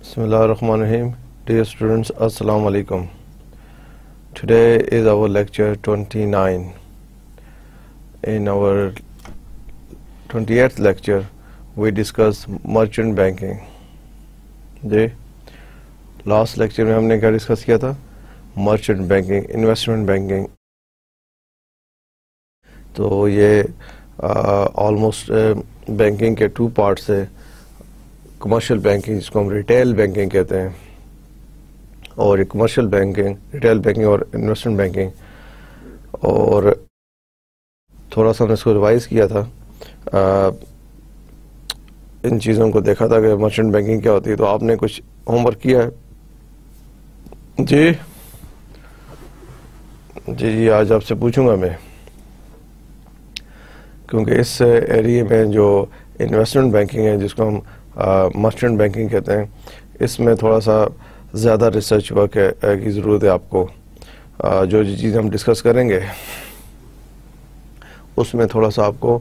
Bismillahirrahmanirrahim. Dear students, Assalamu alaikum. Today is our lecture 29. In our 28th lecture, we discuss merchant banking. Ji last lecture में हमने क्या discuss किया था? Merchant banking, investment banking. तो ये almost banking के two parts है. Commercial banking जिसको हम रिटेल बैंकिंग कहते हैं, और कमर्शियल बैंकिंग, रिटेल बैंकिंग और इन्वेस्टमेंट बैंकिंग, और थोड़ा सा हमने इसको रिवाइज किया था, इन चीज़ों को देखा था कि मर्चेंट बैंकिंग क्या होती है. तो आपने कुछ होमवर्क किया है? जी जी जी आज आपसे पूछूंगा मैं, क्योंकि इस एरिया में जो इन्वेस्टमेंट बैंकिंग है जिसको हम मर्चेंट बैंकिंग कहते हैं, इसमें थोड़ा सा ज़्यादा रिसर्च वर्क की ज़रूरत है आपको. जो चीज़ हम डिस्कस करेंगे उसमें थोड़ा सा आपको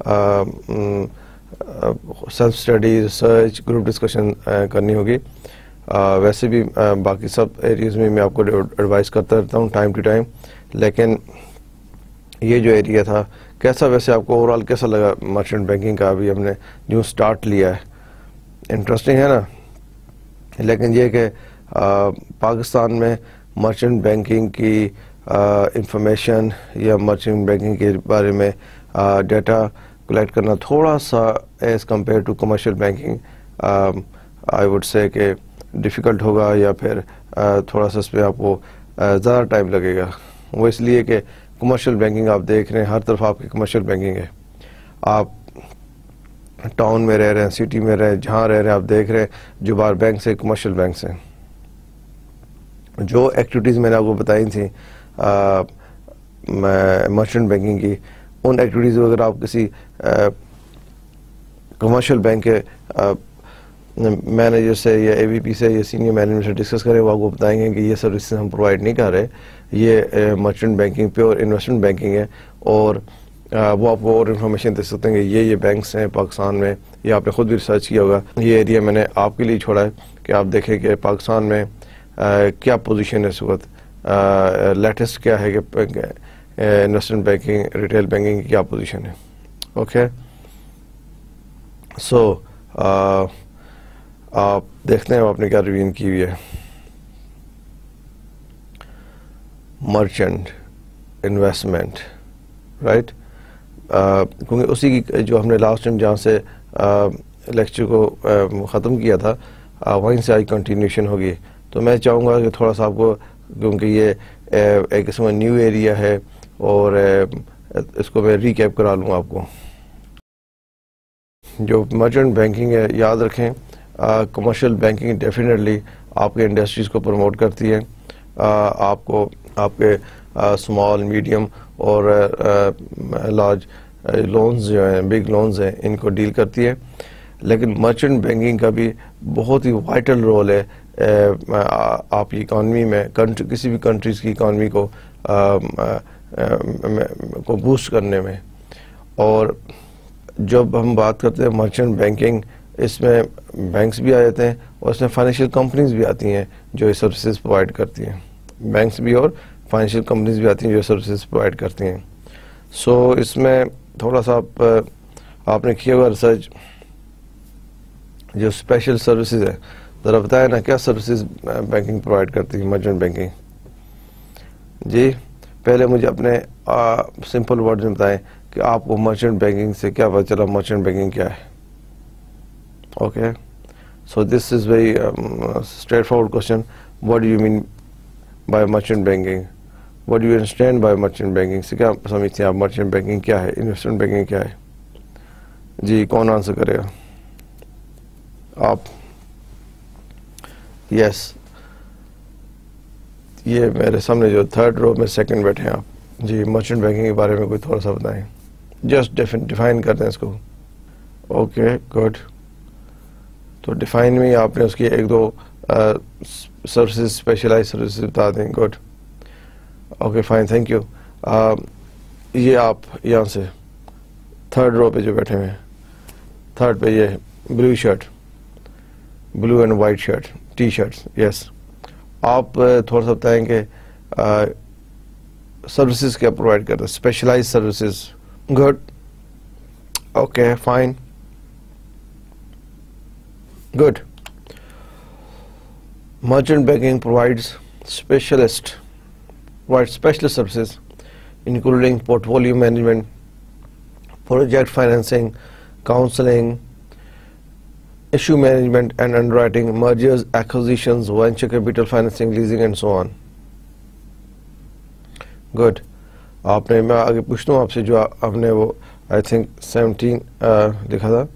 self study, research, group discussion करनी होगी. वैसे भी बाकी सब एरियाज़ में मैं आपको एडवाइस करता रहता हूँ टाइम टू टाइम, लेकिन ये जो एरिया था कैसा, वैसे आपको ओवरऑल कैसा लगा मर्चेंट बैंकिंग का? अभी हमने न्यू स्टार्ट लिया है, इंटरेस्टिंग है ना. लेकिन ये कि पाकिस्तान में मर्चेंट बैंकिंग की इंफॉर्मेशन या मर्चेंट बैंकिंग के बारे में डेटा कलेक्ट करना थोड़ा सा as compare to commercial banking I would say कि डिफ़िकल्ट होगा, या फिर थोड़ा सा इसमें आपको ज़्यादा टाइम लगेगा. वो इसलिए कि कमर्शियल बैंकिंग आप देख रहे हैं, हर तरफ आपकी कमर्शियल बैंकिंग है. आप टाउन में रह रहे हैं, सिटी में रहे, जहाँ रह रहे हैं, आप देख रहे हैं जो बाहर बैंक से, कमर्शियल बैंक से. जो एक्टिविटीज़ मैंने आपको बताई थी मर्चेंट बैंकिंग की, उन एक्टिविटीज़ को अगर आप किसी कमर्शियल बैंक के मैनेजर से या एवीपी से या सीनियर मैनेजर से डिस्कस करें, वो आपको बताएंगे कि ये सर्विसेज हम प्रोवाइड नहीं कर रहे, ये merchant banking pure investment banking है. और वो आपको और इन्फॉर्मेशन दे सकते हैं कि ये बैंक्स हैं पाकिस्तान में. ये आपने खुद भी रिसर्च किया होगा. ये एरिया मैंने आपके लिए छोड़ा है कि आप देखें कि पाकिस्तान में क्या पोजीशन है इस वक्त, लेटेस्ट क्या है कि इन्वेस्टमेंट बैंकिंग, रिटेल बैंकिंग की क्या पोजीशन है. ओके, सो आप देखते हैं आपने क्या रिवीजन की हुई है. मर्चेंट इन्वेस्टमेंट, राइट, क्योंकि उसी की जो हमने लास्ट टाइम जहाँ से लेक्चर को ख़त्म किया था वहीं से आज कंटिन्यूशन होगी. तो मैं चाहूँगा कि थोड़ा सा आपको, क्योंकि ये एक किस्म न्यू एरिया है, और इसको मैं रीकैप करा लूँगा आपको. जो मर्चेंट बैंकिंग है, याद रखें कमर्शियल बैंकिंग डेफिनेटली आपके इंडस्ट्रीज़ को प्रमोट करती है, आपको आपके स्मॉल, मीडियम और लार्ज लोन्स जो हैं, बिग लोन्स हैं, इनको डील करती है. लेकिन मर्चेंट बैंकिंग का भी बहुत ही वाइटल रोल है आपकी इकॉनमी में, किसी भी कंट्रीज़ की इकॉनमी को बूस्ट करने में. और जब हम बात करते हैं मर्चेंट बैंकिंग, इसमें बैंक्स भी आ जाते हैं और इसमें फाइनेंशियल कंपनीज भी आती हैं जो ये सर्विसेज प्रोवाइड करती हैं. बैंक्स भी और फाइनेंशियल कंपनीज भी आती हैं जो सर्विसेज प्रोवाइड करती हैं. सो इसमें थोड़ा सा आपने किया हुआ रिसर्च, जो स्पेशल सर्विसेज है, ज़रा बताया ना क्या सर्विसेज बैंकिंग प्रोवाइड करती है मर्चेंट बैंकिंग. जी पहले मुझे अपने सिंपल वर्ड में बताएं कि आपको मर्चेंट बैंकिंग से क्या पता चला, मर्चेंट बैंकिंग क्या है. Okay, so this is very straightforward question. What do you mean by merchant banking? What do you understand by merchant banking? से क्या समझते हैं आप? मर्चेंट बैंकिंग क्या है, इन्वेस्टमेंट बैंकिंग क्या है? जी कौन आंसर करेगा? आप? यस, ये मेरे सामने जो थर्ड रो में सेकंड बैठे हैं आप. जी मर्चेंट बैंकिंग के बारे में कोई थोड़ा सा बताएं, जस्ट डिफाइन कर दें इसको. Okay good. तो डिफाइन में आपने उसकी एक दो सर्विसेज, स्पेशलाइज सर्विसेज बता दें. Good, okay fine, thank you. ये आप यहाँ से थर्ड रो पे जो बैठे हुए हैं, थर्ड पे ये blue shirt, blue and white shirt, t-shirts. Yes. آپ تھوڑا سا بتائیں کہ سروسز کیا پرووائڈ کرتے ہیں, specialise services. Good, okay fine, good. Merchant banking provides specialist services including portfolio management, project financing, counseling, issue management and underwriting, mergers, acquisitions, venture capital financing, leasing and so on. Good. آپ نے, میں آگے پوچھتا ہوں آپ سے, جو آپ نے وہ آئی تھنک 17 لکھا تھا,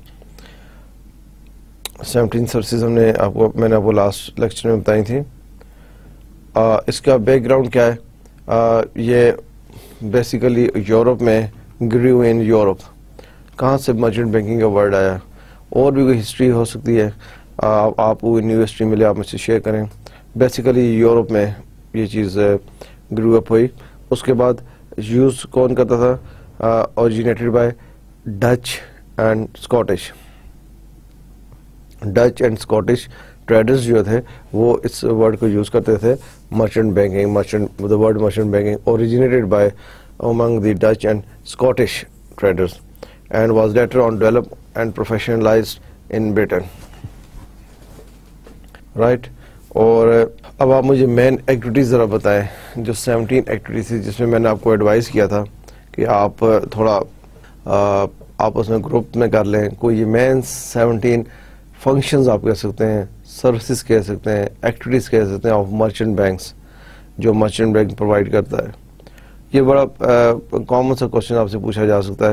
17 سروسز ہم نے آپ کو, میں نے آپ کو لاسٹ لیکچر میں بتائی تھی. اس کا بیک گراؤنڈ کیا ہے؟ یہ بیسیکلی یورپ میں گریو ان یورپ. کہاں سے مرچنٹ بینکنگ کا ورڈ آیا؟ اور بھی کوئی ہسٹری ہو سکتی ہے, آپ کو نیو ہسٹری ملے آپ مجھ سے شیئر کریں. بیسیکلی یورپ میں یہ چیز گرو اپ ہوئی. اس کے بعد یوز کون کرتا تھا؟ Originated by Dutch and Scottish. Dutch and Scottish traders جو تھے وہ اس ورڈ کو یوز کرتے تھے, merchant banking. the word merchant banking originated by among the Dutch and Scottish traders and was later on developed and professionalized in Britain. Right. اور اب آپ مجھے مین ایکٹیویٹیز ذرا بتائیں, جو 17 ایکٹیویٹیز تھی جس میں میں نے آپ کو ایڈوائز کیا تھا کہ آپ تھوڑا آپس میں گروپ میں کر لیں. کوئی مین 17 فنکشنز آپ کہہ سکتے ہیں, سروسز کہہ سکتے ہیں, ایکٹیویٹیز کہہ سکتے ہیں آف مرچنٹ بینکس, جو مرچنٹ بینک پرووائڈ کرتا ہے. یہ بڑا کامن سا کوشچن آپ سے پوچھا جا سکتا ہے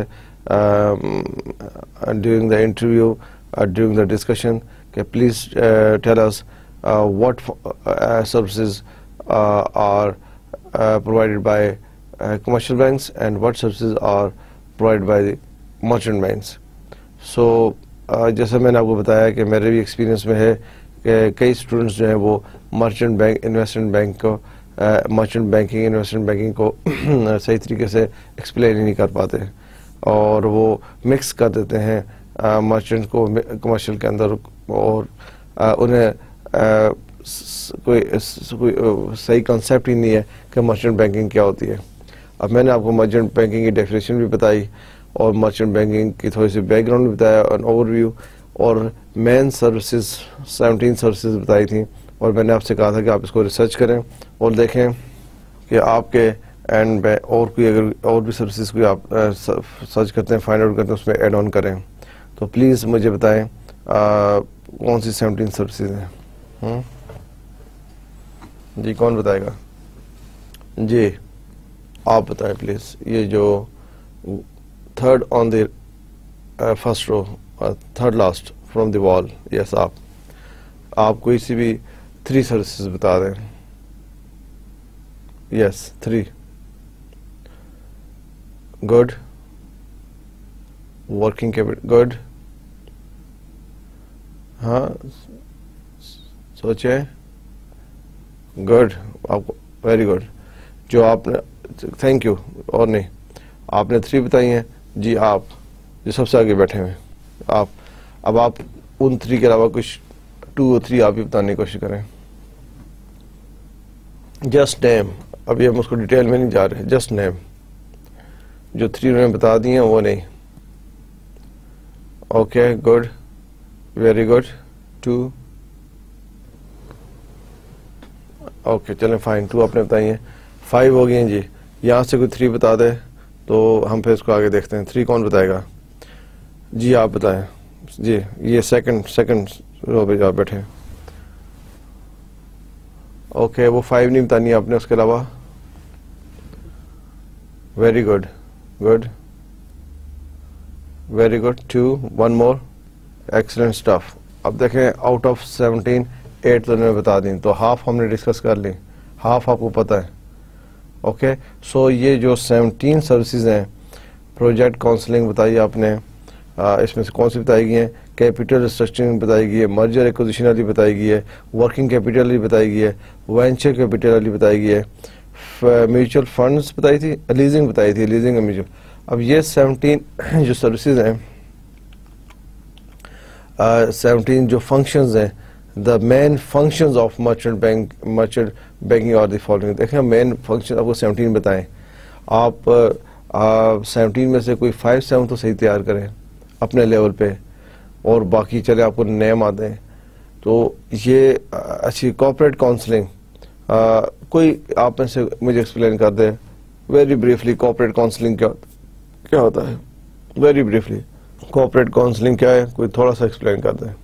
during the interview, during the discussion, کہ please tell us what services are provided by commercial banks and what services are provided by the merchant banks. So جیسا میں نے آپ کو بتایا کہ میرے بھی ایکسپیرینس میں ہے کہ کئی اسٹوڈنٹس جو ہیں وہ مرچنٹ بینک انویسٹمنٹ بینک کو مرچنٹ بینکنگ انویسٹمنٹ بینکنگ کو صحیح طریقے سے ایکسپلین ہی نہیں کر پاتے, اور وہ مکس کر دیتے ہیں مرچنٹ کو کمرشل کے اندر, اور انہیں کوئی صحیح کنسیپٹ ہی نہیں ہے کہ مرچنٹ بینکنگ کیا ہوتی ہے. اب میں نے آپ کو مرچنٹ بینکنگ کی ڈیفینیشن بھی بتائی, اور مرچنٹ بینکنگ کی تھوڑی سی بیک گراؤنڈ بھی بتایا, اور اوور ویو, اور مین سروسز 17 سروسز بتائی تھیں. اور میں نے آپ سے کہا تھا کہ آپ اس کو ریسرچ کریں اور دیکھیں کہ آپ کے اینڈ میں اور کوئی اگر اور بھی سروسز کوئی آپ سرچ کرتے ہیں, فائنڈ آؤٹ کرتے ہیں, اس میں ایڈ آن کریں. تو پلیز مجھے بتائیں کون سی 17 سروسز ہیں. جی کون بتائے گا؟ جی آپ بتائیں پلیز. یہ جو third on the first row, third last from the wall. Yes, آپ کوئی سی بھی 3 سروسز بتا دیں. Yes 3. Good. Working capital. Good. ہاں سوچیں. گڈ. آپ کو ویری گڈ. جو آپ نے, تھینک یو. اور نہیں, آپ نے 3 بتائی ہیں. جی آپ جو سب سے آگے بیٹھے ہوئے, آپ اب آپ ان 3 کے علاوہ کچھ 2 اور 3 آپ بھی بتانے کی کوشش کریں. Just name. ابھی ہم اس کو ڈیٹیل میں نہیں جا رہے, جسٹ نیم. جو 3 انہوں نے بتا دی ہیں وہ نہیں. Okay good, very good. 2. Okay چلیں فائن, 2 آپ نے بتائی ہیں. 5 ہو گئی ہیں. جی یہاں سے کوئی 3 بتا دے تو ہم پھر اس کو آگے دیکھتے ہیں. 3 کون بتائے گا؟ جی آپ بتائیں. جی یہ سیکنڈ رو پہ آپ بیٹھے. اوکے وہ 5 نہیں بتانی آپ نے, اس کے علاوہ. Very good. Good, very good. 2. 1 more. Excellent stuff. اب دیکھیں آؤٹ آف 17 8 تو انہوں نے بتا دیں, تو ہاف ہم نے ڈسکس کر لی, ہاف آپ کو پتہ ہے. اوکے سو یہ جو 17 سروسز ہیں, پروجیکٹ کاؤنسلنگ بتائی آپ نے, اس میں سے کون سی بتائی گئی ہیں؟ کیپٹل ریسٹرکچرنگ بتائی گئی ہے, مرجر ایکوزیشن والی بتائی گئی ہے, ورکنگ کیپٹل والی بتائی گئی ہے, وینچر کیپٹل والی بتائی گئی ہے, میوچل فنڈز بتائی تھی, لیزنگ بتائی تھی, لیزنگ میوچل. اب یہ 17 جو سروسز ہیں, 17 جو فنکشنز ہیں the main functions of merchant banking اور دی فالوئنگ. دیکھیں مین فنکشن آپ کو 17 بتائیں. آپ 17 میں سے کوئی 5-7 تو صحیح تیار کریں اپنے لیول پہ, اور باقی چلے آپ کو نیم آتے ہیں. تو یہ اچھی کارپوریٹ کاؤنسلنگ, کوئی آپ میں سے مجھے ایکسپلین کر دے ویری بریفلی کارپوریٹ کاؤنسلنگ کیا ہوتا ہے. ویری بریفلی کارپوریٹ کاؤنسلنگ کیا ہے, کوئی تھوڑا سا ایکسپلین کر دیں.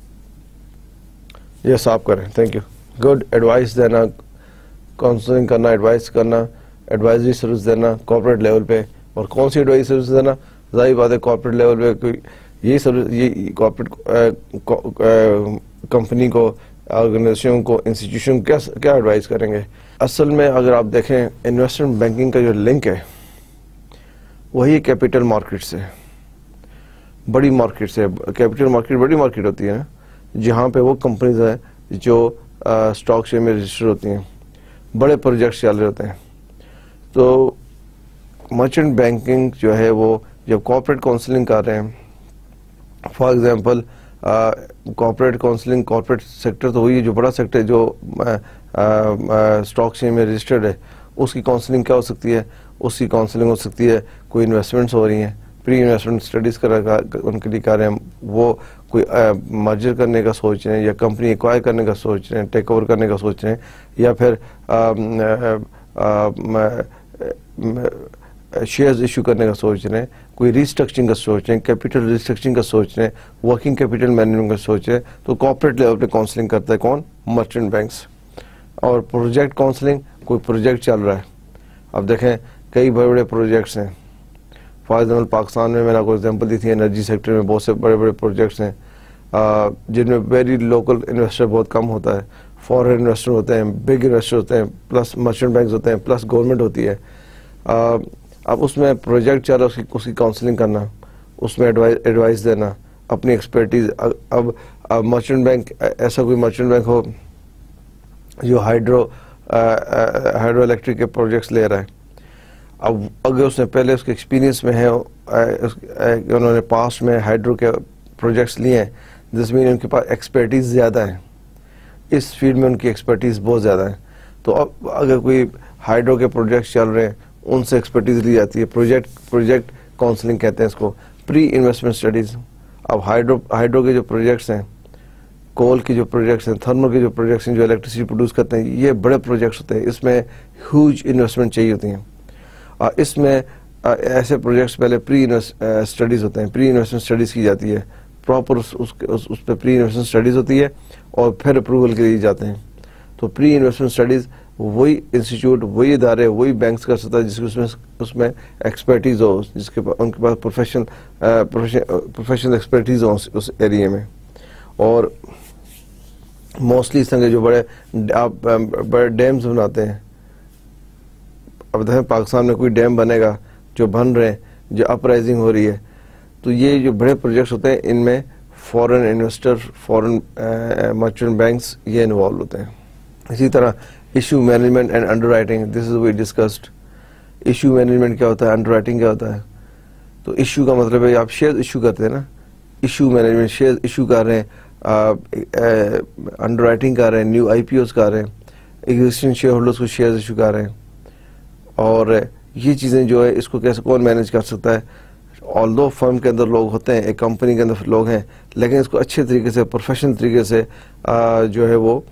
یس آپ کریں. Thank you. گڈ. ایڈوائس دینا, کاؤنسلنگ کرنا, ایڈوائس کرنا, ایڈوائزری سروس دینا کارپوریٹ لیول پہ. اور کون سی ایڈوائزری سروس دینا؟ ظاہر بات ہے کارپوریٹ لیول پہ کوئی یہ سروس, یہ کارپوریٹ کمپنی کو, آرگنائزیشن کو, انسٹیٹیوشن کیا ایڈوائز کریں گے. اصل میں اگر آپ دیکھیں انویسٹمنٹ بینکنگ کا جو لنک ہے وہی کیپٹل مارکیٹ سے, بڑی مارکیٹ سے. کیپٹل مارکیٹ بڑی مارکیٹ ہوتی ہے نا, جہاں پہ وہ کمپنیز ہیں جو اسٹاک شیئر میں رجسٹر ہوتی ہیں, بڑے پروجیکٹس چل رہے ہوتے ہیں. تو مرچنٹ بینکنگ جو ہے وہ جب کارپوریٹ کاؤنسلنگ کر رہے ہیں, for example corporate counselling, corporate sector تو وہی ہے جو بڑا سیکٹر ہے جو اسٹاک شیئر میں رجسٹرڈ ہے, اس کی کاؤنسلنگ کیا ہو سکتی ہے؟ اس کی کاؤنسلنگ ہو سکتی ہے کوئی انویسٹمنٹس ہو رہی ہیں, پری انویسٹمنٹ اسٹڈیز ان کے لیے کر رہے ہیں, وہ کوئی مرجر کرنے کا سوچ رہے ہیں, یا کمپنی ایکوائر کرنے کا سوچ رہے ہیں, ٹیک اوور کرنے کا سوچ رہے ہیں, یا پھر شیئرز ایشو کرنے کا سوچ رہے ہیں, کوئی ریسٹرکچرنگ کا سوچ رہے ہیں, کیپٹل ریسٹرکچرنگ کا سوچ رہے ہیں, ورکنگ کیپٹل مینجمنٹ کا سوچ رہے ہیں. تو کارپوریٹ لیول پہ کاؤنسلنگ کرتا ہے کون؟ Merchant banks. اور پروجیکٹ کاؤنسلنگ, کوئی پروجیکٹ چل رہا ہے, اب دیکھیں کئی بڑے بڑے پروجیکٹس ہیں. فار ایگزامپل پاکستان میں میں نے آپ کو ایگزامپل دی تھی, انرجی سیکٹر میں بہت سے بڑے بڑے پروجیکٹس ہیں جن میں ویری لوکل انویسٹر بہت کم ہوتا ہے, فارن انویسٹر ہوتے ہیں, بگ انویسٹر ہوتے ہیں, پلس مرچنٹ بینکس ہوتے ہیں, پلس گورنمنٹ ہوتی ہے. اب اس میں پروجیکٹ چل رہا ہے, اس کی کاؤنسلنگ کرنا, اس میں ایڈوائز دینا, اپنی ایکسپرٹیز. اب مرچنٹ بینک, ایسا کوئی مرچنٹ بینک ہو جو ہائیڈرو الیکٹرک کے پروجیکٹس لے رہا ہے. اب اگر اس نے پہلے اس کے ایکسپیرینس میں ہے, انہوں نے پاسٹ میں ہائیڈرو کے پروجیکٹس لیے ہیں, جس میں ان کے پاس ایکسپرٹیز زیادہ ہے, اس فیلڈ میں ان کی ایکسپرٹیز بہت زیادہ ہے. تو اب اگر کوئی ہائیڈرو کے پروجیکٹس چل رہے ہیں, ان سے ایکسپرٹیز لی جاتی ہے. پروجیکٹ کاؤنسلنگ کہتے ہیں اس کو, پری انویسٹمنٹ اسٹڈیز. اب ہائیڈرو کے جو پروجیکٹس ہیں, کول کے جو پروجیکٹس ہیں, تھرمل کے جو پروجیکٹس ہیں جو الیکٹریسٹی پروڈیوس کرتے ہیں, یہ بڑے پروجیکٹس ہوتے ہیں, اس میں ہیوج انویسٹمنٹ چاہیے ہوتی ہیں. اس میں ایسے پروجیکٹس پہلے پری اسٹڈیز ہوتے ہیں, پری انویسٹمنٹ اسٹڈیز کی جاتی ہے, پراپر اس پہ پری انویسٹمنٹ اسٹڈیز ہوتی ہے, اور پھر اپروول کے لیے جاتے ہیں. تو پری انویسٹمنٹ اسٹڈیز وہی انسٹیٹیوٹ, وہی ادارے, وہی بینکس کر سکتا ہے جس کی اس میں ایکسپرٹیز ہو, جس کے ان کے پاس پروفیشنل ایکسپرٹیز ہو اس ایریے میں. اور موسٹلی اس طرح کے جو بڑے ڈیمز بناتے ہیں, اب دیکھیں پاکستان میں کوئی ڈیم بنے گا, جو بن رہے ہیں, جو اپ رائزنگ ہو رہی ہے, تو یہ جو بڑے پروجیکٹس ہوتے ہیں ان میں foreign investor, foreign merchant banks یہ انوالو ہوتے ہیں. اسی طرح issue management and underwriting, this is we discussed. Issue management کیا ہوتا ہے, انڈر رائٹنگ کیا ہوتا ہے؟ تو ایشو کا مطلب ہے آپ شیئر ایشو کرتے ہیں نا, ایشو مینجمنٹ, شیئر ایشو کر رہے ہیں, انڈر رائٹنگ کر رہے ہیں, نیو آئی پی اوز کر رہے ہیں, ایگزسٹنگ شیئر ہولڈرز کو شیئر ایشو کر رہے ہیں. اور یہ چیزیں جو ہے اس کو کیسے کون مینیج کر سکتا ہے؟ آلدو فرم کے اندر لوگ ہوتے ہیں, ایک کمپنی کے اندر لوگ ہیں, لیکن اس کو اچھے طریقے سے, پروفیشنل طریقے سے جو ہے وہ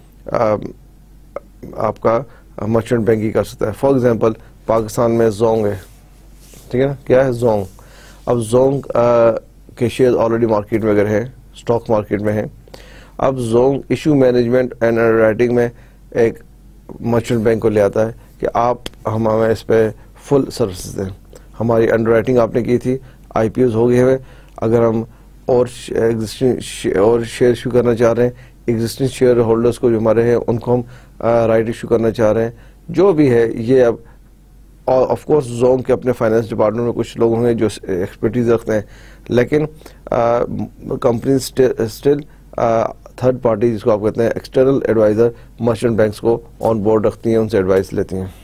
آپ کا مرچنٹ بینکنگ کر سکتا ہے. فار ایگزامپل پاکستان میں زونگ ہے, ٹھیک ہے نا, کیا ہے زونگ. اب زونگ کے شیئر آلریڈی مارکیٹ میں اگر ہیں, اسٹاک مارکیٹ میں ہیں. اب زونگ issue management and underwriting میں ایک مرچنٹ بینک کو لے آتا ہے کہ آپ ہمیں اس پہ فل سروسز دیں. ہماری انڈر رائٹنگ آپ نے کی تھی, آئی پی اوز ہو گئے ہوئے, اگر ہم اور شیئر ایشو کرنا چاہ رہے ہیں, ایگزسٹنگ شیئر ہولڈرز کو جو ہمارے ہیں ان کو ہم رائٹ ایشو کرنا چاہ رہے ہیں, جو بھی ہے یہ. اب آف کورس زونگ کے اپنے فائنانس ڈپارٹمنٹ میں کچھ لوگ ہوں گے جو ایکسپرٹیز رکھتے ہیں, لیکن کمپنی اسٹل تھرڈ پارٹی جس کو آپ کہتے ہیں ایکسٹرنل ایڈوائزر مرچنٹ بینکس کو آن بورڈ رکھتی ہیں, ان سے ایڈوائس لیتی ہیں.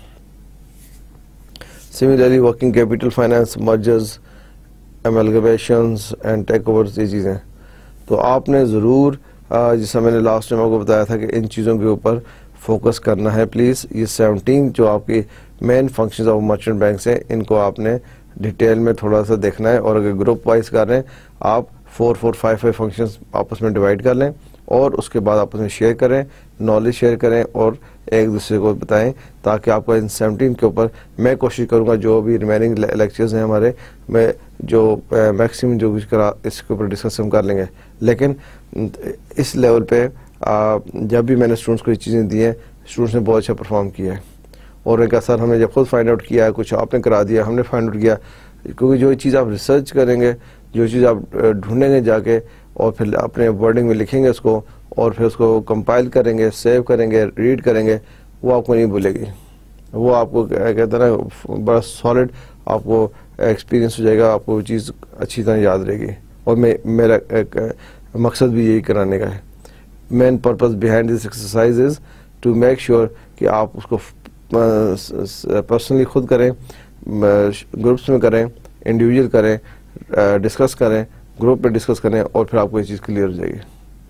Similarly working capital finance, mergers, amalgamations and takeovers, یہ چیزیں. تو آپ نے ضرور جیسا میں نے لاسٹ ٹائم آپ کو بتایا تھا کہ ان چیزوں کے اوپر فوکس کرنا ہے پلیز. یہ 17 جو آپ کی main functions of merchant banks ہیں ان کو آپ نے ڈیٹیل میں تھوڑا سا دیکھنا ہے, اور اگر گروپ وائز کر رہے ہیں آپ 4-4-5 فنکشنز آپس میں ڈیوائڈ کر لیں اور اس کے بعد آپس میں شیئر کریں, نالج شیئر کریں اور ایک دوسرے کو بتائیں, تاکہ آپ کو ان 17 کے اوپر میں کوشش کروں گا جو بھی ریمیننگ لیکچرز ہیں ہمارے, میں جو میکسیمم جو کچھ کرا اس کے اوپر ڈسکس ہم کر لیں گے. لیکن اس لیول پہ جب بھی میں نے اسٹوڈنٹس کو یہ چیزیں دی ہیں, اسٹوڈنٹس نے بہت اچھا پرفارم کیا ہے, اور ایک اثر ہم نے جب خود فائنڈ آؤٹ کیا ہے, کچھ آپ نے کرا دیا, ہم نے فائنڈ آؤٹ کیا, کیونکہ جو چیز آپ ریسرچ کریں گے, جو چیز آپ ڈھونڈیں گے جا کے اور پھر اپنے ورڈنگ میں لکھیں گے اس کو, اور پھر اس کو کمپائل کریں گے, سیو کریں گے, ریڈ کریں گے, وہ آپ کو نہیں بھولے گی, وہ آپ کو کہتے ہیں نا بڑا سالڈ آپ کو ایکسپیرینس ہو جائے گا, آپ کو وہ چیز اچھی طرح یاد رہے گی. اور میرا ایک مقصد بھی یہی کرانے کا ہے. Main purpose behind this exercise is to make sure کہ آپ اس کو پرسنلی خود کریں, گروپس میں کریں, انڈیویجول کریں, ڈسکس کریں, گروپ میں ڈسکس کریں, اور پھر آپ کو یہ چیز کلیئر ہو جائے گی.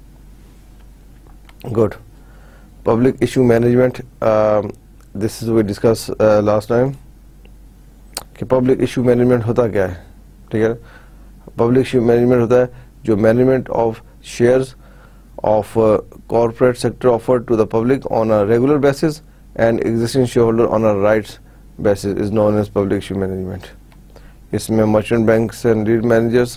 Good. Public issue management, this is we discuss last time کہ پبلک ایشو مینجمنٹ ہوتا کیا ہے. ٹھیک ہے, پبلک ایشو مینجمنٹ ہوتا ہے جو management of shares of corporate sector offered to the public on a regular basis and existing shareholder on a rights basis is known as public issue management. اس میں merchant banks and lead managers,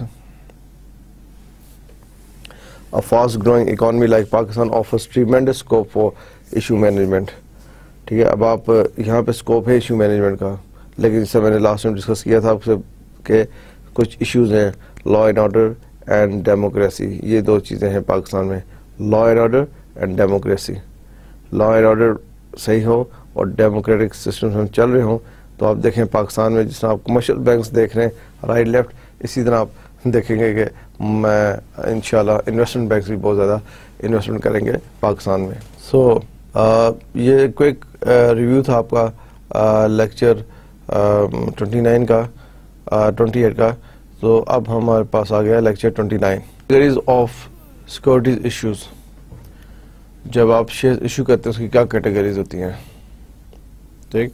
a fast growing economy like Pakistan offers tremendous scope for issue management. ٹھیک ہے, اب آپ یہاں پہ scope ہے issue management کا, لیکن جیسے میں نے لاسٹ ٹائم ڈسکس کیا تھا آپ سے کہ کچھ ایشوز ہیں, law and order and democracy, یہ دو چیزیں ہیں پاکستان میں, law and order and democracy. Law and order صحیح ہو اور ڈیموکریٹک سسٹم ہم چل رہے ہوں تو آپ دیکھیں پاکستان میں جس طرح آپ کمرشل بینکس دیکھ رہے ہیں رائٹ لیفٹ, اسی طرح آپ دیکھیں گے کہ میں انشاءاللہ انویسٹمنٹ بینکس بھی بہت زیادہ انویسٹمنٹ کریں گے پاکستان میں. سو یہ کوئک ریویو تھا آپ کا لیکچر 29 کا 28 کا. تو اب ہمارے پاس آ گیا lecture 29, categories of securities issues. جب آپ شیئر ایشو کرتے ہیں اس کی کیا کیٹیگریز ہوتی ہیں. ٹھیک,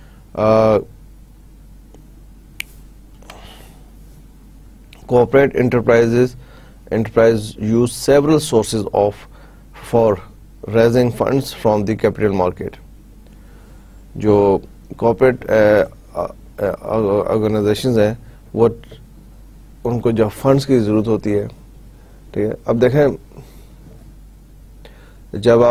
corporate enterprise use several sources for raising funds from the capital market. جو کوآپریٹ آرگنائزیشنز ہیں وہ ان کو جب فنڈس کی ضرورت ہوتی ہے, ٹھیک ہے, اب دیکھیں جب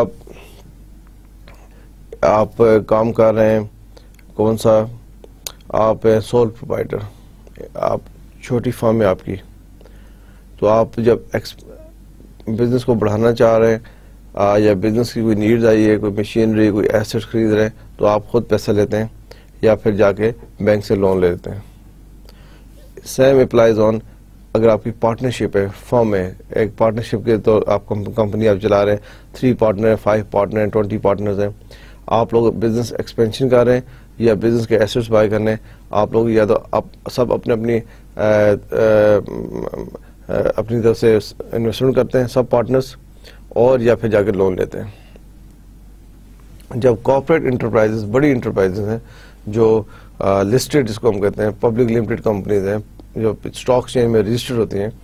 آپ کام کر رہے ہیں, کون سا, آپ سول پرووائڈر, آپ چھوٹی فرم ہے آپ کی, تو آپ جب بزنس کو بڑھانا چاہ رہے ہیں یا بزنس کی کوئی نیڈز آئی ہے, کوئی مشینری, کوئی ایسٹ خرید رہے ہیں, تو آپ خود پیسہ لیتے ہیں یا پھر جا کے بینک سے لون لے لیتے ہیں. سیم اپلائز آن اگر آپ کی پارٹنرشپ ہے, فرم ہے, ایک پارٹنرشپ کے تو آپ کمپنی آپ چلا رہے ہیں, 3 پارٹنر ہیں, 5 پارٹنر ہیں, 20 پارٹنرز ہیں, آپ لوگ بزنس ایکسپینشن کر رہے ہیں یا بزنس کے ایسٹس بائی کرنے, آپ لوگ یا تو سب اپنی طرف سے انویسٹمنٹ کرتے ہیں سب پارٹنرز, اور یا پھر جا کے لون لیتے ہیں. جب کارپوریٹ انٹرپرائزز, بڑی انٹرپرائزز ہیں جو لسٹڈ جس کو ہم کہتے ہیں, پبلک لمیٹڈ کمپنیز ہیں جو اسٹاک ایکسچینج میں رجسٹرڈ ہوتی ہیں,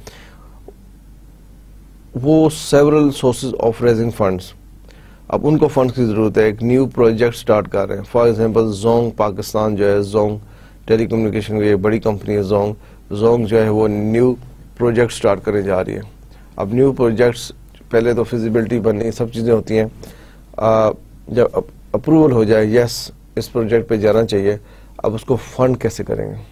وہ several sources of raising funds. اب ان کو فنڈس کی ضرورت ہے, ایک نیو پروجیکٹ سٹارٹ کر رہے ہیں. فار ایگزامپل زونگ پاکستان جو ہے, زونگ ٹیلی کمیونیکیشن کی ایک بڑی کمپنی ہے زونگ جو ہے وہ نیو پروجیکٹ سٹارٹ کرنے جا رہی ہے. اب نیو پروجیکٹس پہلے تو فیزیبلٹی بننی سب چیزیں ہوتی ہیں, جب اپروول ہو جائے یس اس پروجیکٹ پہ جانا چاہیے, اب اس کو فنڈ کیسے کریں گے.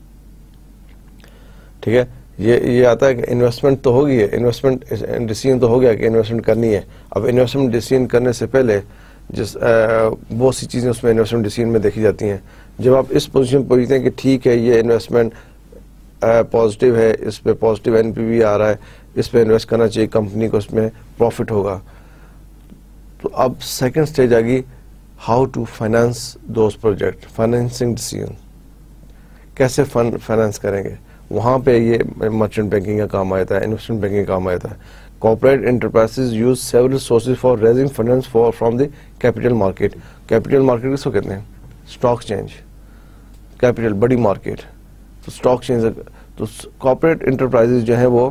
ٹھیک ہے, یہ آتا ہے کہ انویسٹمنٹ تو ہوگی ہے, انویسٹمنٹ ڈیسیژن تو ہو گیا کہ انویسٹمنٹ کرنی ہے. اب انویسٹمنٹ ڈیسیژن کرنے سے پہلے بہت سی چیزیں اس میں انویسٹمنٹ ڈیسیژن میں دیکھی جاتی ہیں. جب آپ اس پوزیشن پہ پہنچتے ہیں کہ ٹھیک ہے یہ انویسٹمنٹ پازیٹیو ہے, اس پہ پازیٹیو این پی وی آ رہا ہے, اس پہ انویسٹ کرنا چاہیے, کمپنی کو اس میں پروفٹ ہوگا, تو اب سیکنڈ سٹیج آ گئی how to finance those project. Financing decision کیسے فنڈ فائنانس کریں گے, وہاں پہ یہ مرچنٹ بینکنگ کا کام آتا ہے, انویسٹمنٹ بینکنگ کا کام آتا ہے. Corporate enterprises use several sources for raising funds from the capital market. Capital market کس کو کہتے ہیں؟ Stock exchange. Capital بڑی market. تو stock exchange. تو corporate enterprises جو ہیں وہ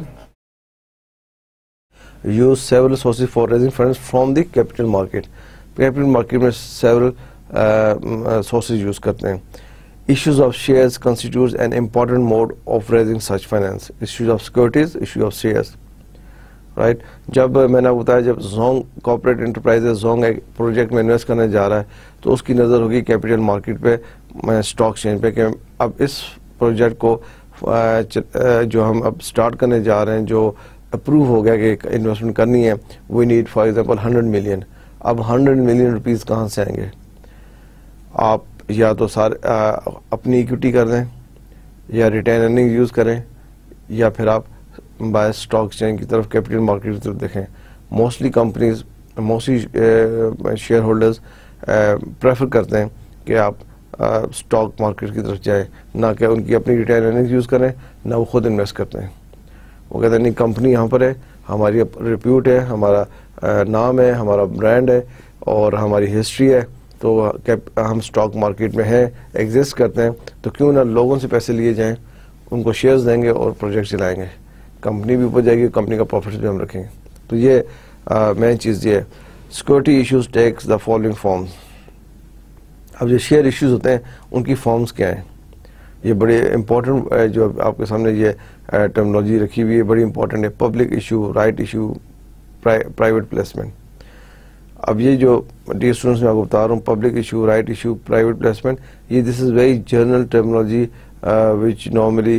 use several sources for raising funds from the capital market. Capital market میں several sources use کرتے ہیں. Issues of shares constitutes an important mode of raising such finance. Issues of securities, issue of shares. Right? جب میں نے بتایا جب Zong corporate enterprise Zong ایک project میں انویسٹ کرنے جا رہا ہے تو اس کی نظر ہوگی کیپٹل مارکیٹ پہ اسٹاک ایکسچینج پہ کہ اب اس پروجیکٹ کو جو ہم اب سٹارٹ کرنے جا رہے ہیں جو اپروو ہو گیا کہ انویسٹمنٹ کرنی ہے we need for example 100 million. اب 100 ملین روپیز کہاں سے آئیں گے؟ آپ یا تو سارے اپنی ایکوٹی کر دیں یا ریٹین ارننگ یوز کریں یا پھر آپ بائی اسٹاک ایکسچینج کی طرف کیپٹل مارکیٹ کی طرف دیکھیں. Mostly companies mostly shareholders prefer کرتے ہیں کہ آپ اسٹاک مارکیٹ کی طرف جائیں نہ کہ ان کی اپنی ریٹین ارننگ یوز کریں نہ وہ خود انویسٹ کرتے ہیں. وہ کہتے ہیں نہیں کمپنی یہاں پر ہے ہماری ریپیوٹ ہے ہمارا نام ہے ہمارا برانڈ ہے اور ہماری ہسٹری ہے تو ہم اسٹاک مارکیٹ میں ہیں ایگزسٹ کرتے ہیں تو کیوں نہ لوگوں سے پیسے لیے جائیں ان کو شیئرز دیں گے اور پروجیکٹ چلائیں گے کمپنی بھی اوپر جائے گی کمپنی کا پروفٹس بھی ہم رکھیں گے. تو یہ مین چیز یہ ہے. Security issues takes the following forms. اب جو شیئر ایشوز ہوتے ہیں ان کی فارمز کیا ہیں؟ یہ بڑے امپورٹنٹ جو آپ کے سامنے یہ ٹرمنالوجی رکھی ہوئی ہے بڑی امپورٹنٹ ہے. Public issue right issue private placement. اب یہ جو ڈیئر اسٹوڈنٹس میں آپ کو بتا رہا ہوں public issue right issue private placement یہ this is very general terminology which normally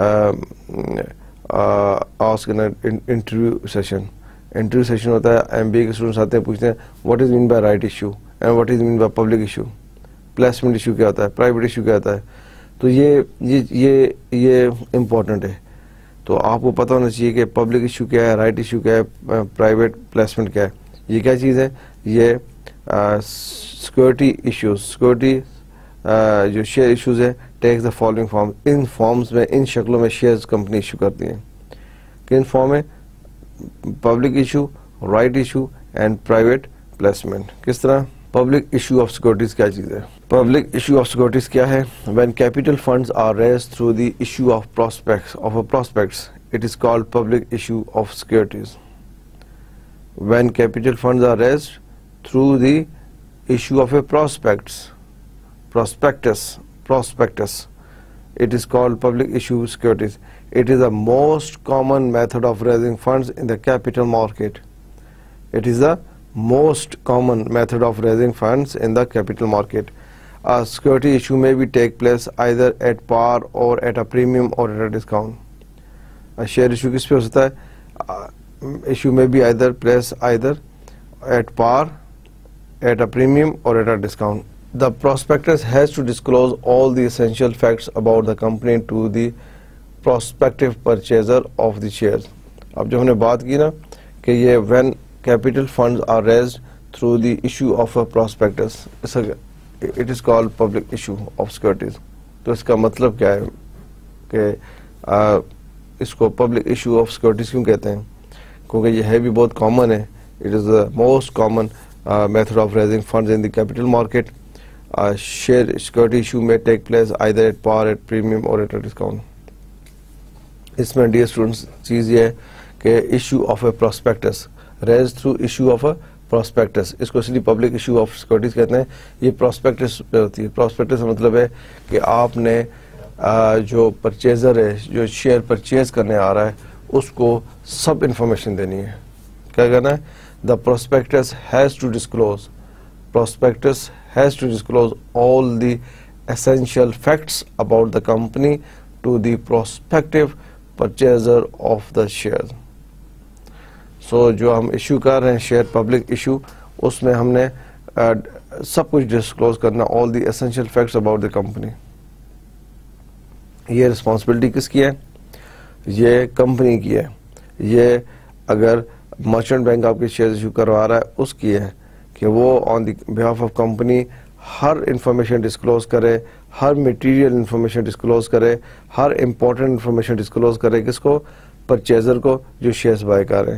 ask in interview session ہوتا ہے ایم بی اے کے اسٹوڈنٹس آتے ہیں پوچھتے ہیں what is mean by right issue and what is mean by public issue. Placement issue کیا ہوتا ہے پرائیویٹ ایشو کیا ہوتا ہے. تو یہ امپورٹنٹ ہے. تو آپ کو پتہ ہونا چاہیے کہ پبلک ایشو کیا ہے رائٹ ایشو کیا ہے پرائیویٹ پلیسمنٹ کیا ہے. یہ کیا چیز ہے؟ یہ سیکورٹی ایشوز سیکورٹی جو شیئر ایشوز ہے ٹیکس دا فالوئنگ فارم. ان فارمز میں ان شکلوں میں شیئرز کمپنی ایشو کرتی ہیں. کن فارم میں؟ Public issue right issue and private placement. کس طرح؟ پبلک ایشو آف سیکورٹیز کیا چیز ہے؟ پبلک ایشو آف سیکورٹیز کیا ہے؟ When capital funds are raised through the issue of prospectus it is called public issue of securities. When capital funds are raised through the issue of a prospectus, it is called public issue securities. It is the most common method of raising funds in the capital market. It is the most common method of raising funds in the capital market. A security issue may be take place either at par or at a premium or at a discount. A share issue کس پہ ہو سکتا ہے؟ Issue may be either placed either at par, at a premium or at a discount. The prospectus has to disclose all the essential facts about the company to the prospective purchaser of the shares. اب جو ہم نے بات کی نا کہ یہ when capital funds are raised through the issue of a prospectus it is called public issue of securities. تو اس کا مطلب کیا ہے کہ اس کو پبلک ایشو آف سیکورٹیز کیوں کہتے ہیں؟ کیونکہ یہ ہے بھی بہت کامن ہے. It is the most common method of raising funds in the capital market. Share security issue میں take place either at par at premium or at a discount. اس میں ڈیئر اسٹوڈنٹس چیز یہ ہے کہ issue of a prospectus raise through issue of a prospectus اس کو اس لیے پبلک ایشو آف سیکورٹیز کہتے ہیں. یہ پراسپیکٹس پہ ہوتی ہے. پراسپیکٹس کا مطلب ہے کہ آپ نے جو پرچیزر ہے جو شیئر پرچیز کرنے آ رہا ہے اس کو سب انفارمیشن دینی ہے. کیا کہنا ہے؟ The prospectus has to disclose all the essential facts about the company to the prospective purchaser of the shares. So جو ہم ایشو کر رہے ہیں شیئر پبلک ایشو اس میں ہم نے سب کچھ ڈسکلوز کرنا all the essential facts about the company. یہ رسپانسبلٹی کس کی ہے؟ یہ کمپنی کی ہے. یہ اگر مرچنٹ بینک آپ کے شیئر ایشو کروا رہا ہے اس کی ہے کہ وہ on the behalf of company ہر انفارمیشن ڈسکلوز کرے, ہر میٹیریل انفارمیشن ڈسکلوز کرے, ہر امپورٹنٹ انفارمیشن ڈسکلوز کرے. کس کو؟ پرچیزر کو جو شیئرز بائی کر رہے ہیں.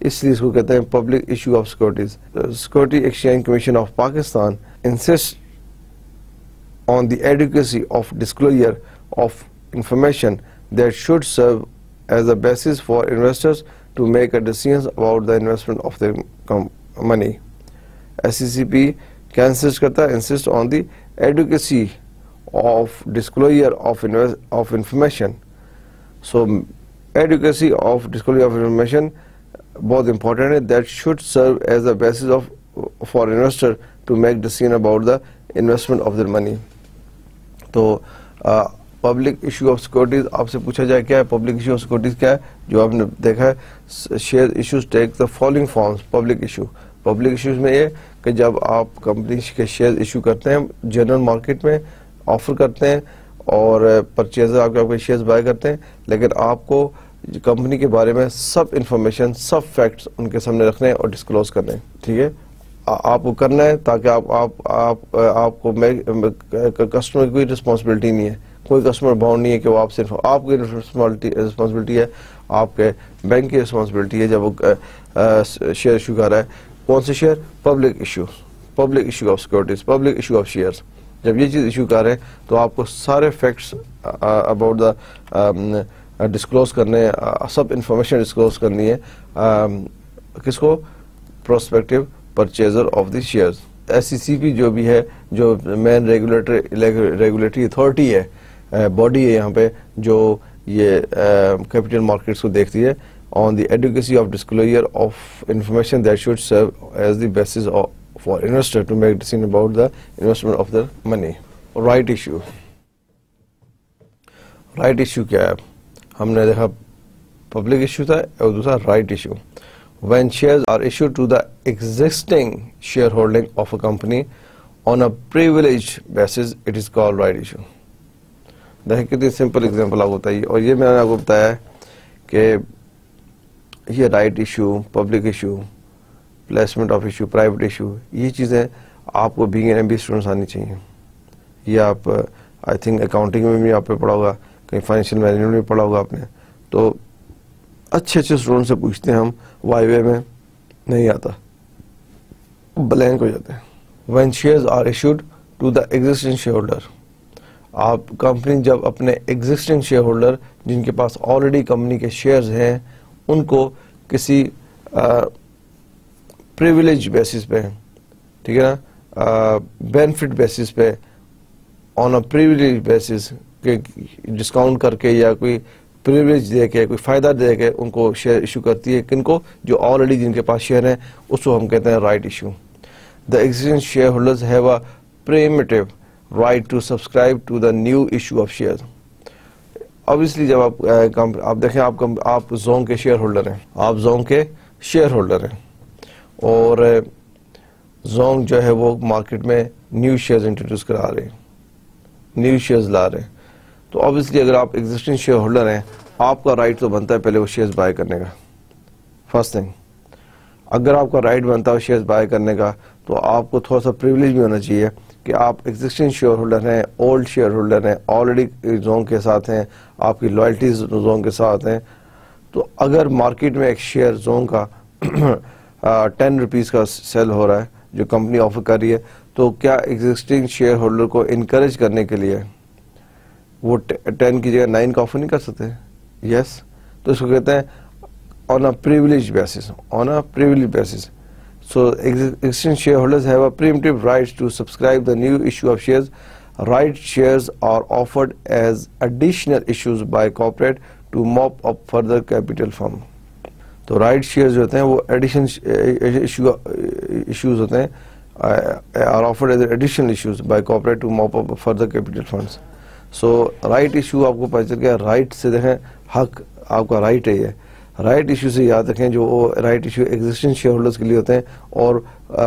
اس لیے اس کو کہتے ہیں public issue of securities. Security exchange commission of Pakistan insist on the adequacy of disclosure of information that should serve as a basis for investors to make a decision about the investment of their money. SCCP کیا insist کرتا ہے؟ insist on the adequacy of disclosure of information. So adequacy of disclosure of information بہت important ہے. that should serve as a basis for investor to make decision about the investment of their money. تو public issue of securities آپ سے پوچھا جائے کیا ہے public issue of securities کیا ہے؟ جو آپ نے دیکھا ہے share issues take the following forms. Public issues میں یہ کہ جب آپ کمپنی کے شیئر ایشو کرتے ہیں جنرل مارکیٹ میں آفر کرتے ہیں اور پرچیزر آپ کے شیئرز بائی کرتے ہیں، لیکن آپ کو کمپنی کے بارے میں سب انفارمیشن سب فیکٹس ان کے سامنے رکھنے اور ڈسکلوز کرنے. ٹھیک ہے، آپ کو کرنا ہے تاکہ آپ کو کسٹمر کی کوئی رسپانسبلٹی نہیں ہے، کوئی کسٹمر باؤنڈ نہیں ہے کہ وہ آپ صرف آپ کی رسپانسبلٹی ہے، آپ کے بینک کی رسپانسبلٹی ہے جب وہ شیئر ایشو کر رہا ہے. کون سے share? Public issue of securities, public issue of shares. جب یہ چیز ایشو کر رہے ہیں تو آپ کو سارے فیکٹس اباؤٹ دا ڈسکلوز کرنے، سب انفارمیشن ڈسکلوز کرنی ہے. کس کو؟ Prospective purchaser of the shares. SCCP جو بھی ہے، جو مین ریگولیٹری اتھارٹی ہے، باڈی ہے یہاں پہ جو یہ کیپٹل مارکیٹس کو دیکھتی ہے، on the advocacy of disclosure of information that should serve as the basis for investor to make decision about the investment of their money. Right issue کیا ہے؟ ہم نے دیکھا پبلک ایشو تھا اور دوسرا right issue. When shares are issued to the existing shareholding of a company on a privileged basis, it is called right issue. دیکھیں کتنی سمپل ایگزامپل آپ کو بتائیے، اور یہ میں نے آپ کو بتایا ہے کہ یہ right issue, public issue, placement of issue, private issue, یہ چیزیں آپ کو بینگ این MBA اسٹوڈنٹس آنی چاہیے. یہ آپ آئی تھنک اکاؤنٹنگ میں بھی آپ نے پڑھا ہوگا، کہیں فائنینشیل مینجمنٹ میں پڑھا ہوگا آپ نے. تو اچھے اسٹوڈنٹ سے پوچھتے ہیں ہم، وائی وے میں نہیں آتا، بلینک ہو جاتے ہیں. When shares are issued to the existing shareholder, آپ کمپنی جب اپنے ایگزسٹنگ شیئر ہولڈر جن کے پاس آلریڈی کمپنی کے شیئرز ہیں ان کو کسی پریویلیج بیسس پہ، ٹھیک ہے نا، بینیفٹ بیسس پہ، آن اے پریویلیج بیسس کہ ڈسکاؤنٹ کر کے یا کوئی پریویلیج دے کے، کوئی فائدہ دے کے ان کو شیئر ایشو کرتی ہے. کن کو؟ جو آلریڈی جن کے پاس شیئر ہیں، اس کو ہم کہتے ہیں right issue. The existing shareholders have a preemptive right to subscribe to the new issue of shares. Obviously جب آپ دیکھیں آپ زونگ کے شیئر ہولڈر ہیں، اور زونگ جو ہے وہ مارکیٹ میں نیو شیئرز انٹروڈیوس کرا رہے ہیں، نیو شیئرز لا رہے ہیں. تو obviously اگر آپ ایگزسٹنگ شیئر ہولڈر ہیں، آپ کا رائٹ تو بنتا ہے پہلے وہ شیئرز بائی کرنے کا. فرسٹ تھنگ، اگر آپ کا رائٹ بنتا ہے شیئرز بائی کرنے کا تو آپ کو تھوڑا سا پریویلیج بھی ہونا چاہیے کہ آپ ایگزسٹنگ شیئر ہولڈر ہیں، اولڈ شیئر ہولڈر ہیں، آلریڈی زونگ کے ساتھ ہیں، آپ کی لائلٹیز زونگ کے ساتھ ہیں. تو اگر مارکیٹ میں ایک شیئر زونگ کا 10 روپیز کا سیل ہو رہا ہے جو کمپنی آفر کر رہی ہے، تو کیا ایگزسٹنگ شیئر ہولڈر کو انکریج کرنے کے لیے وہ 10 کی جگہ 9 کا آفر نہیں کر سکتے؟ یس. تو اس کو کہتے ہیں on a privileged basis. So existing shareholders have a preemptive right to subscribe the new issue of shares. Right shares are offered as additional issues by corporate to mop up further capital firm. تو right shares جو ہوتے ہیں وہ edition issues ہوتے ہیں، are offered as additional issues by corporate to mop up further capital funds. So right issue آپ کو پتہ چل گیا. رائٹ سے دیکھیں حق آپ کا رائٹ ہے. یہ رائٹ ایشو سے یاد رکھیں جو right issue existing shareholders کے لیے ہوتے ہیں، اور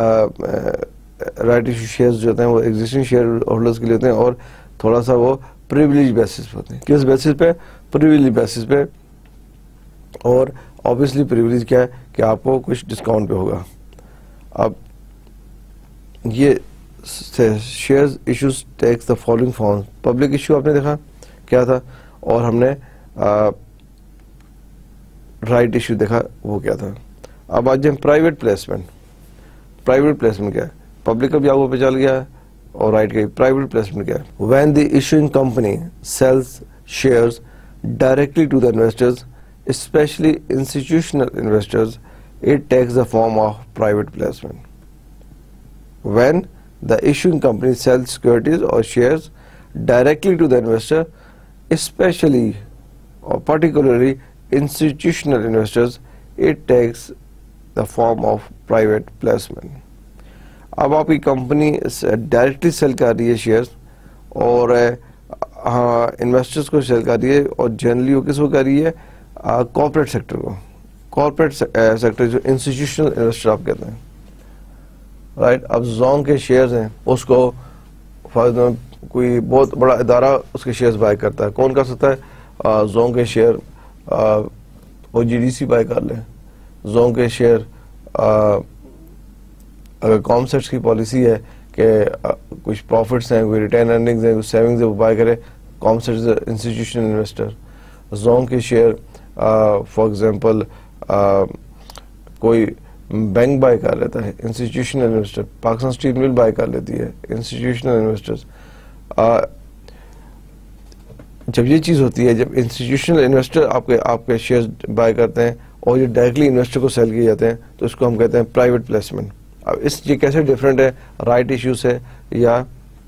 رائٹ ایشو شیئرز جو ہوتے ہیں وہ ایگزسٹنگ شیئر ہولڈرز کے لیے ہوتے ہیں، اور تھوڑا سا وہ پریویلیج بیسس پہ ہوتے ہیں. کس بیسس پہ؟ پریویلیج بیسس پہ. اور obviously پریویلیج کیا ہے کہ آپ کو کچھ ڈسکاؤنٹ پہ ہوگا. اب یہ shares issues takes the following form. Public issue آپ نے دیکھا کیا تھا، اور ہم نے رائٹ ایشو دیکھا وہ کیا تھا. اب آج ہم پرائیویٹ پلیسمنٹ. پرائیویٹ پلیسمنٹ کیا ہے؟ پبلک کا بھی آپ کو پہ چل گیا ہے اور رائٹ کا. پرائیویٹ پلیسمنٹ کیا ہے؟ When the issuing company sells shares directly to the investors especially institutional investors it takes the form of private placement. When the issuing company sells securities or shares directly to the investor, especially or particularly institutional investors, it takes the form of private placement. اب آپ کی company directly cell کر رہی ہے shares اور investors کو cell کر رہی ہے, اور جنرلی وہ کس کو کر رہی ہے؟ کارپوریٹ سیکٹر کو. کارپوریٹ سیکٹر جو انسٹیٹیوشنل انویسٹر آپ کہتے ہیں, رائٹ. اب زونگ کے شیئرز ہیں, اس کو کوئی بہت بڑا ادارہ اس کے شیئرز بائی کرتا ہے. کون کر سکتا ہے؟ زونگ کے share O G D C buy کر لیں. زونگ کے شیئر اگر کامسیٹس کی پالیسی ہے کہ کچھ پروفٹس ہیں, کوئی ریٹرن ارننگز ہیں, کچھ سیونگز ہیں, وہ بائی کرے. COMSATS institutional investor. زونگ کے شیئر فار ایگزامپل کوئی بینک بائی کر لیتا ہے, institutional investor. Pakistan Steel Mill buy کر لیتی ہے, انسٹیٹیوشنل انویسٹرز. جب یہ چیز ہوتی ہے, جب انسٹیٹیوشنل انویسٹر آپ کے شیئر بائی کرتے ہیں اور یہ ڈائریکٹلی انویسٹر کو سیل کیے جاتے ہیں, تو اس کو ہم کہتے ہیں پرائیویٹ پلیسمنٹ. اب یہ کیسے ڈفرینٹ ہے رائٹ ایشو سے, یا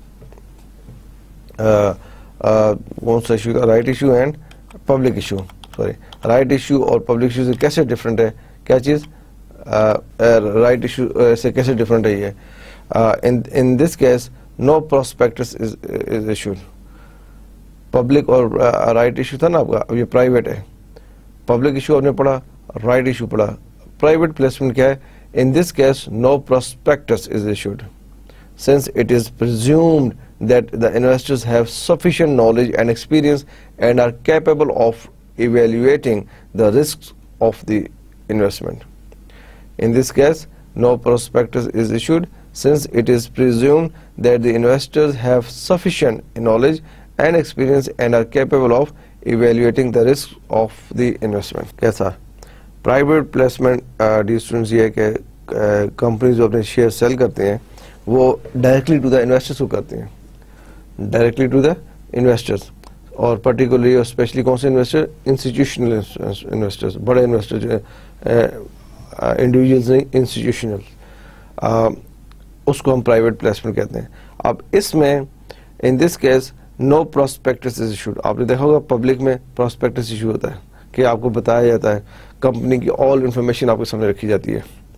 کون سا ایشو کا؟ Right issue and public issue. Sorry, right issue اور پبلک ایشو سے کیسے ڈفرینٹ ہے؟ کیا چیز رائٹ ایشو سے کیسے ڈفرینٹ ہے؟ یہ in this case no prospectus is issued. Public اور رائٹ ایشو تھا نا آپ کا, اب یہ پرائیویٹ ہے. پبلک ایشو آپ نے پڑھا, رائٹ ایشو پڑھا. پرائیویٹ پلیسمنٹ کیا ہے؟ In this case no prospectus is issued since it is presumed that the investors have sufficient knowledge and experience and are capable of evaluating the risks of the investment. In this case, no prospectus is issued since it is presumed that the investors have sufficient knowledge and experience and are capable of evaluating the risks of the investment. کیسا private placement the students یہ ہے کہ companies جو اپنے share cell کرتے ہیں وہ directly to the investors کو کرتے ہیں, ڈائریکٹلی ٹو دا انویسٹرس. اور پرٹیکولرلی اور اسپیشلی کون سے انویسٹر؟ انسٹیٹیوشنل انویسٹرس, بڑے انویسٹر جو انڈیویجولز نہیں, انسٹیٹیوشنل, اس کو ہم پرائیویٹ پلیسمنٹ کہتے ہیں. اب اس میں in this case no prospectus is issued. آپ نے دیکھا ہوگا پبلک میں پراسپیکٹس ایشو ہوتا ہے کہ آپ کو بتایا جاتا ہے, کمپنی کی آل انفارمیشن آپ کے سامنے رکھی جاتی ہے.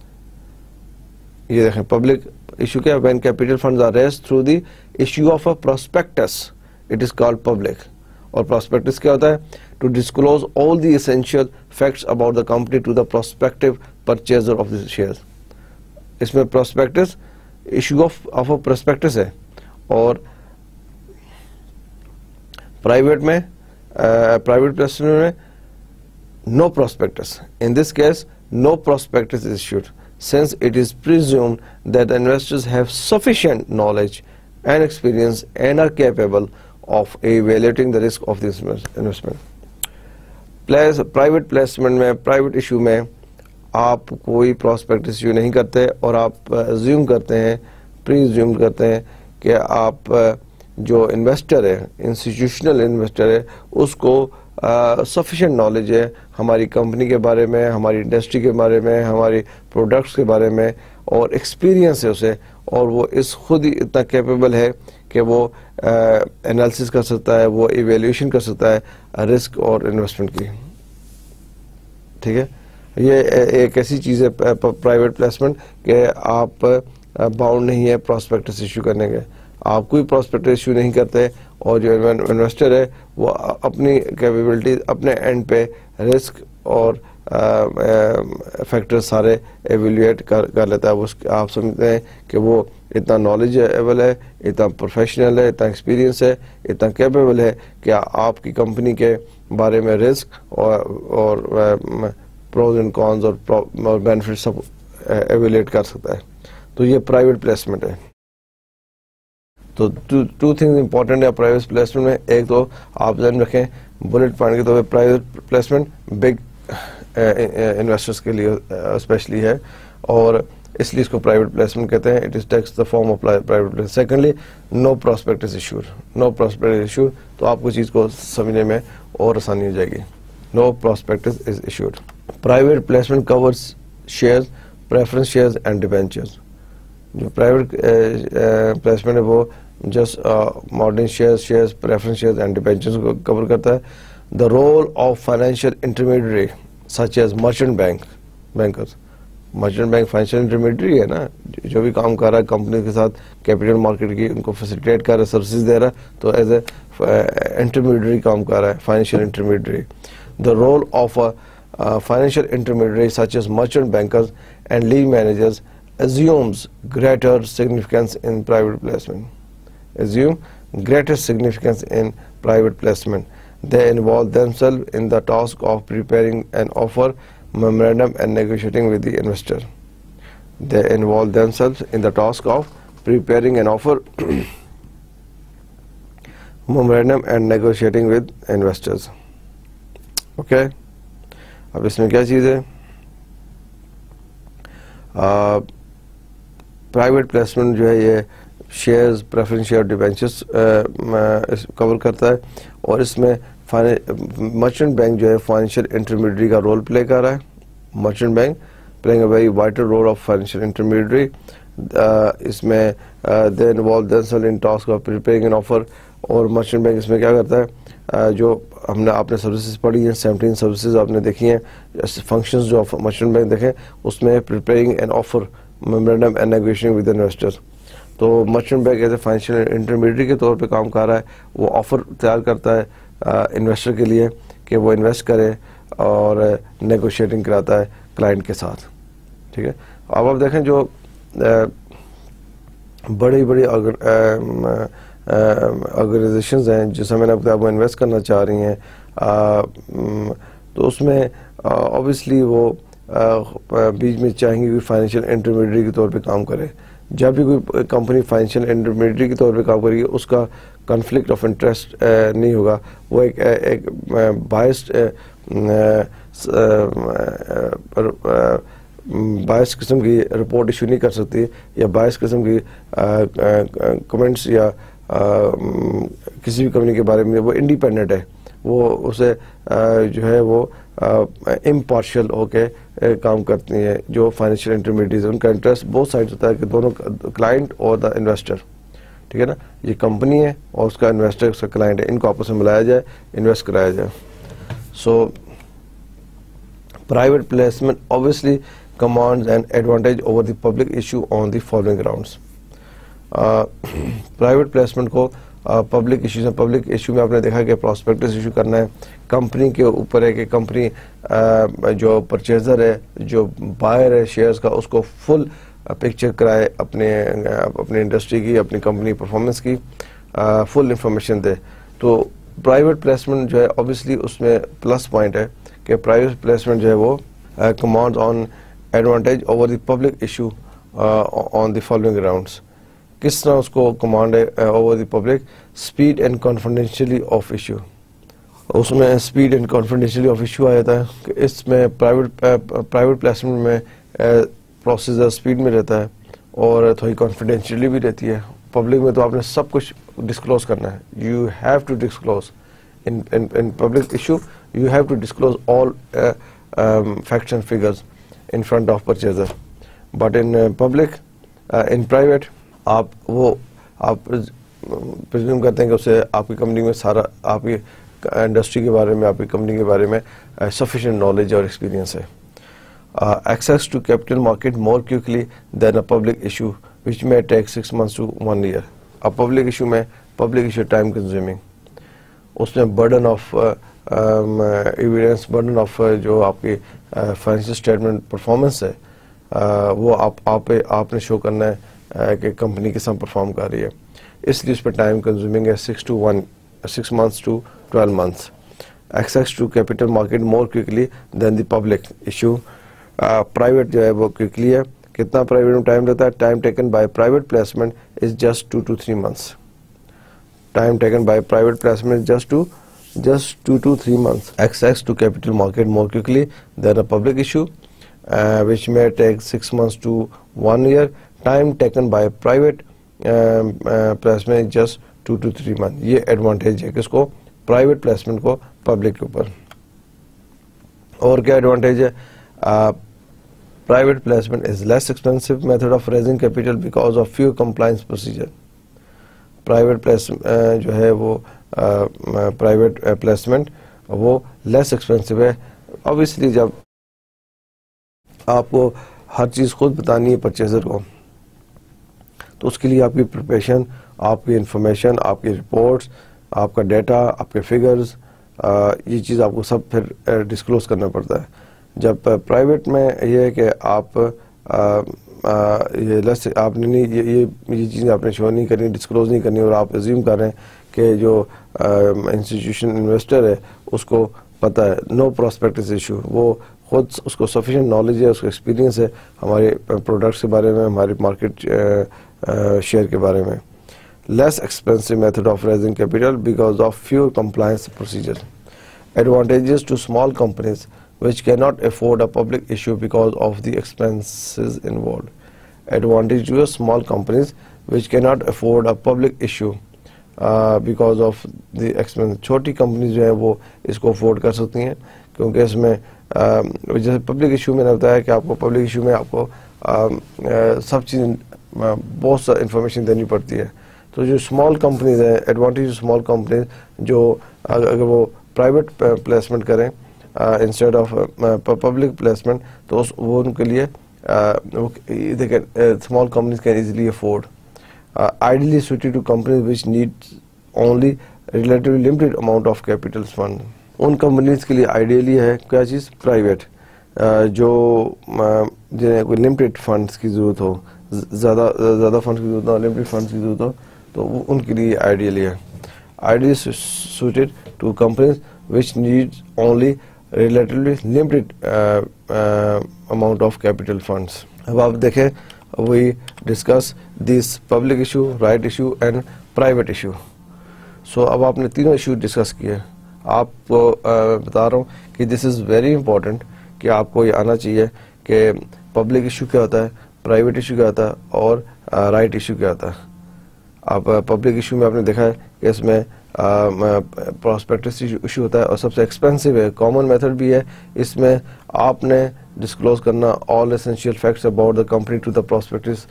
یہ دیکھیں پبلک ایشو کیا؟ When capital funds are raised through the issue of a prospectus it is called public. اور پراسپیکٹس کیا ہوتا ہے؟ To disclose all the essential facts about the company to the prospective purchaser of the shares. اس میں prospectus issue of a prospectus ہے. اور private میں private placement میں no prospectus. In this case, no prospectus is issued since it is presumed that the investors have sufficient knowledge and experience and are capable of evaluating the risk of this investment. Private placement میں, private issue میں آپ کوئی prospectus issue نہیں کرتے اور آپ assume کرتے ہیں, pre-assume کرتے ہیں کہ آپ جو انویسٹر ہے, انسٹیٹیوشنل انویسٹر ہے, اس کو سفیشینٹ نالج ہے ہماری کمپنی کے بارے میں, ہماری انڈسٹری کے بارے میں, ہماری پروڈکٹس کے بارے میں, اور ایکسپیرینس ہے اسے, اور وہ اس خود ہی اتنا کیپیبل ہے کہ وہ انالیسس کر سکتا ہے, وہ ایویلیوشن کر سکتا ہے رسک اور انویسٹمنٹ کی. ٹھیک ہے, یہ ایک ایسی چیز ہے پرائیویٹ پلیسمنٹ کہ آپ باؤنڈ نہیں ہے پراسپیکٹس ایشو کرنے کے. آپ کوئی پراسپیکٹس ایشو نہیں کرتے, اور جو انویسٹر ہے وہ اپنی کیپیبلٹی اپنے اینڈ پہ رسک اور فیکٹر سارے ایویلویٹ کر لیتا ہے. آپ سمجھتے ہیں کہ وہ اتنا نالجیبل ہے, اتنا پروفیشنل ہے, اتنا ایکسپیرینس ہے, اتنا کیپیبل ہے کہ آپ کی کمپنی کے بارے میں رسک اور پروز اینڈ کونز اور بینیفٹ سب ایویلویٹ کر سکتا ہے. تو یہ پرائیویٹ پلیسمنٹ ہے. تو ٹو تھنگز امپورٹنٹ ہے پرائیویٹ پلیسمنٹ میں. ایک تو آپ ذہن رکھیں بلٹ پوائنٹ کے طور پہ پرائیویٹ پلیسمنٹ بگ انویسٹرس کے لیے اسپیشلی ہے, اور اس لیے اس کو پرائیویٹ پلیسمنٹ کہتے ہیں. It is takes the form of private placement. Secondly, no prospectus issued. No prospectus issued, تو آپ کو چیز کو سمجھنے میں اور آسانی ہو جائے گی. No prospectus is issued. Private placement covers shares, preference shares and debentures. جو پرائیویٹ پلیسمنٹ ہے وہ just modern shares, preference shares and debentures کو کور کرتا ہے. The role of financial intermediary such as merchant bankers. Merchant bank financial intermediary ہے نا, جو بھی کام کر رہا ہے کمپنی کے ساتھ, کیپٹل مارکیٹ کی ان کو فیسیلیٹیٹ کر رہا ہے, سروسز دے رہا ہے, تو ایز اے انٹرمیڈیری کام کر رہا ہے, financial intermediary. The role of financial intermediary such as merchant bankers and lead managers assumes greater significance in private placement. Assume greater significance in private placement. They involve themselves in the task of preparing an offer memorandum and negotiating with the investor. They involve themselves in the task of preparing an offer memorandum and negotiating with investors. Okay. اب اس میں کیا چیز ہے؟ Private placement جو ہے یہ shares, preference share, debentures cover کرتا ہے, اور اس میں مرچنٹ بینک جو ہے فائنینشیل انٹرمیڈیری کا رول پلے کر رہا ہے. Merchant bank playing a very vital role of financial intermediary. اس میں they involve themselves in task of preparing an offer. اور مرچنٹ بینک اس میں کیا کرتا ہے, جو ہم نے آپ نے سروسز پڑھی ہیں, 17 سروسز آپ نے دیکھی ہیں, فنکشنز جو مرچنٹ بینک دیکھیں, اس میں preparing an offer memorandum and negotiating with investors. تو merchant bank as a financial intermediary کے طور پہ کام کر رہا ہے. وہ آفر تیار کرتا ہے انویسٹر کے لیے کہ وہ انویسٹ کرے, اور نیگوشیٹنگ کراتا ہے کلائنٹ کے ساتھ. ٹھیک ہے. اب آپ دیکھیں جو بڑی بڑی آرگنائزیشنز ہیں جس میں نے بتایا وہ انویسٹ کرنا چاہ رہی ہیں, تو اس میں اوبیسلی وہ بیچ میں چاہیں گے کہ فائنینشیل انٹرمیڈیری کے طور پہ کام کرے. جب بھی کوئی کمپنی فائنینشیل انٹرمیڈیری کے طور پہ کام کرے گی, اس کا کنفلکٹ آف انٹرسٹ نہیں ہوگا. وہ ایک بائس قسم کی رپورٹ ایشو نہیں کر سکتی, یا بائس قسم کی کمنٹس یا کسی بھی کمپنی کے بارے میں. وہ انڈیپینڈنٹ ہے, وہ اسے جو ہے وہ امپارشل ہو کے کام کرتی ہیں. جو فائنینشیل انٹرمیڈیز ان کا انٹرسٹ بہت سائڈ ہوتا ہے کہ دونوں کلائنٹ اور دا انویسٹر, ٹھیک ہے نا, یہ کمپنی ہے اور اس کا انویسٹر اس کا کلائنٹ ہے, ان کو آپس میں ملایا جائے, انویسٹ کرایا جائے. So private placement obviously commands an advantage over the public issue on the following grounds. Private placement کو پبلک ایشوز ہیں. پبلک ایشو میں آپ نے دیکھا کہ پراسپیکٹس ایشو کرنا ہے, کمپنی کے اوپر ہے کہ کمپنی جو پرچیزر ہے, جو بائر ہے شیئرز کا, اس کو فل پکچر کرائے اپنے انڈسٹری کی, اپنی کمپنی پرفارمنس کی فل انفارمیشن دے. تو پرائیویٹ پلیسمنٹ جو ہے اوبیسلی اس میں پلس پوائنٹ ہے کہ پرائیویٹ پلیسمنٹ جو ہے وہ command an advantage over the public issue on the following grounds. کس طرح اس کو کمانڈ ہے over the public? Speed and confidentiality of issue. اس میں speed and confidentiality of issue آ جاتا ہے کہ اس میں پرائیویٹ پلیسمنٹ میں پروسیسر اسپیڈ میں رہتا ہے اور تھوڑی کانفیڈینشیلی بھی رہتی ہے. پبلک میں تو آپ نے سب کچھ ڈسکلوز کرنا ہے. You have to disclose in public issue, you have to disclose all facts and figures in front of purchaser. But in public, in private, آپ presume کرتے ہیں کہ اسے آپ کی کمپنی میں سارا, آپ کی انڈسٹری کے بارے میں, آپ کی کمپنی کے بارے میں sufficient knowledge اور ایکسپیرینس ہے. Access to capital market more quickly than a public issue which may take 6 months to 1 year. اب پبلک ایشو میں ٹائم کنزیومنگ, اس میں burden of evidence, burden of جو آپ کی فائنینشیل اسٹیٹمنٹ پرفارمنس ہے, وہ آپ نے شو کرنا ہے کہ کمپنی کس طرح پرفارم کر رہی ہے. اس لیے اس پہ ٹائم کنزیومنگ ہے 6 months to 12 months. Access to capital market more quickly than the public issue. Private جو ہے وہ کوئکلی ہے. کتنا پرائیویٹ میں ٹائم لیتا ہے؟ Time taken by private placement is just 2 to 3 months. Time taken by private placement is just 2 just 2 to 3 months. Access to capital market more quickly than a public issue, which may take 6 months to 1 year. Time taken by private placement just 2 to 3 months. یہ advantage ہے کس کو؟ Private placement کو public کے اوپر. اور کیا advantage ہے؟ Private placement is less expensive method of raising capital because of few compliance procedure. Private جو ہے وہ پرائیویٹ پلیسمنٹ وہ لیس ایکسپینسو ہے. obviously جب آپ کو ہر چیز خود بتانی ہے پرچیزر کو تو اس کے لیے آپ کی پریپریشن, آپ کی انفارمیشن, آپ کی رپورٹس, آپ کا ڈیٹا, آپ کے فگرز, یہ چیز آپ کو سب پھر ڈسکلوز کرنا پڑتا ہے. جب پرائیویٹ میں یہ ہے کہ آپ یہ لیس آپ نے نہیں یہ چیزیں آپ نے شو نہیں کرنی, ڈسکلوز نہیں کرنی, اور آپ ازیوم کر رہے ہیں کہ جو انسٹیٹیوشن انویسٹر ہے اس کو پتہ ہے نو پراسپیکٹس ایشو, وہ خود اس کو سفیشینٹ نالج ہے, اس کو ایکسپیرینس ہے ہمارے پروڈکٹس کے بارے میں, ہمارے مارکیٹ شیئر کے بارے میں. Less expensive method of raising capital because of few compliance procedure. Advantages to small companies which cannot afford a public issue because of the expenses involved. Advantage to small companies which cannot afford a public issue because of the expense. چھوٹی companies جو ہیں وہ اس کو afford کر سکتی ہیں کیونکہ اس میں جیسے پبلک ایشو میں نے بتایا کہ آپ کو پبلک ایشو میں آپ کو سب چیز بہت سا انفارمیشن دینی پڑتی ہے. تو جو اسمال کمپنیز ہیں, ایڈوانٹیج اسمال کمپنیز جو اگر وہ پرائیویٹ پلیسمنٹ کریں انسٹیڈ آف پبلک پلیسمنٹ تو وہ ان کے لیے small companies can easily afford. Ideally suited to companies which need only relatively limited amount of capital fund. ان کمپنیز کے لیے آئیڈیلی ہے کیا چیز؟ پرائیویٹ, جو جنہیں کوئی لمیٹڈ فنڈس کی ضرورت ہو, زیادہ فنڈس کی ضرورت ہو, لمیٹڈ فنڈس کی ضرورت ہو, تو وہ ان کے لیے آئیڈیلی ہے. Ideally suited to companies which need only relatively limited amount of capital funds. اب آپ دیکھیں we discuss this public issue, right issue and private issue. So اب آپ نے تینوں ایشو ڈسکس کیے. آپ کو بتا رہا ہوں کہ this is very important کہ آپ کو یہ آنا چاہیے کہ پبلک ایشو کیا ہوتا ہے, پرائیویٹ ایشو کیا ہوتا ہے, اور رائٹ ایشو کیا ہوتا ہے. آپ پبلک ایشو میں آپ نے دیکھا ہے کہ اس میں پراسپیکٹس ایشو ہوتا ہے اور سب سے ایکسپینسو ہے, کامن میتھڈ بھی ہے. اس میں آپ نے ڈسکلوز کرنا all essential facts about the company to the prospectus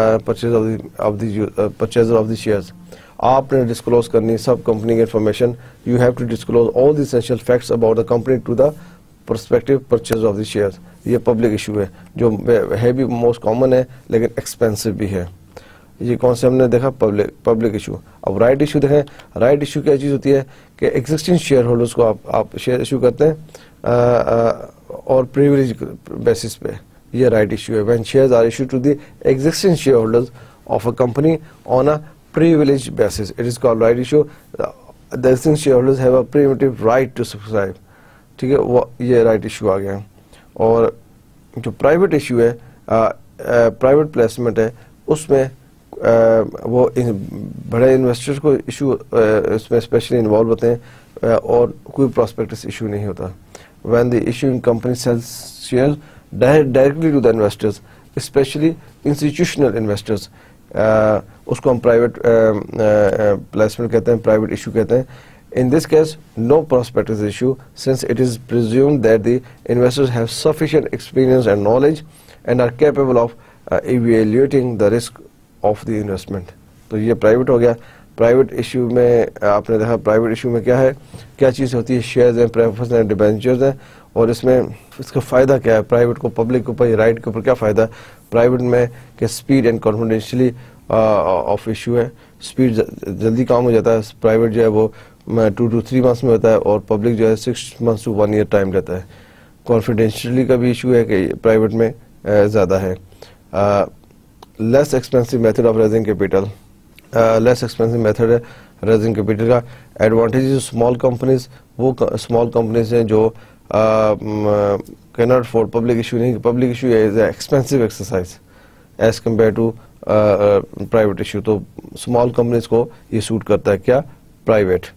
purchaser of the shares. آپ نے ڈسکلوز کرنی سب کمپنی کی information. You have to disclose all the essential facts about the company to the prospective purchaser of the shares. یہ public issue ہے جو ہے بھی موسٹ کامن ہے لیکن ایکسپینسو بھی ہے. یہ کون سے ہم نے دیکھا؟ Public issue. اب رائٹ ایشو دیکھیں. رائٹ ایشو کیا چیز ہوتی ہے کہ ایگزسٹنگ شیئر ہولڈرس کو آپ شیئر ایشو کرتے ہیں اور پریویلیج بیسس پہ. یہ رائٹ ایشو ہے. When shares are issue to the existing shareholders of a company on a privilege basis, it is called right issue. The existing shareholders have a preemptive right to subscribe. ٹھیک ہے, وہ یہ right issue آ گیا. اور جو private issue ہے, private placement ہے, اس میں وہ بڑے انویسٹرز کو ایشو اس میں اسپیشلی انوالو ہوتے ہیں اور کوئی پراسپیکٹس ایشو نہیں ہوتا. When the issuing company sells shares directly to the investors, especially institutional investors, اس کو ہم پرائیویٹ پلیسمنٹ کہتے ہیں, پرائیویٹ ایشو کہتے ہیں. In this case, no prospectus issue since it is presumed that the investors have sufficient experience and knowledge and are capable of evaluating the risk of the investment. تو یہ private ہو گیا. Private issue میں آپ نے دیکھا private issue میں کیا ہے, کیا چیز ہوتی ہے؟ شیئرز ہیں, پریفرنس ہیں, ڈیبینچرز ہیں. اور اس میں اس کا فائدہ کیا ہے پرائیویٹ کو پبلک کے اوپر, یہ رائٹ کے اوپر کیا فائدہ ہے پرائیویٹ میں کہ speed and confidentiality of issue ہے. اسپیڈ جلدی کام ہو جاتا ہے. پرائیویٹ جو ہے وہ 2 to 3 months میں ہوتا ہے اور پبلک جو ہے 6 months to 1 year ٹائم لیتا ہے. کانفیڈینشلی کا بھی ایشو ہے کہ پرائیویٹ میں زیادہ ہے. Less expensive method of raising capital. Less expensive method ہے ریزنگ کیپیٹل کا. ایڈوانٹیجز اسمال کمپنیز, وہ اسمال کمپنیز ہیں جو کیناٹ افورڈ پبلک ایشو. نہیں, public issue is a expensive exercise as compare to private issue. تو small companies کو یہ suit کرتا ہے کیا؟ Private.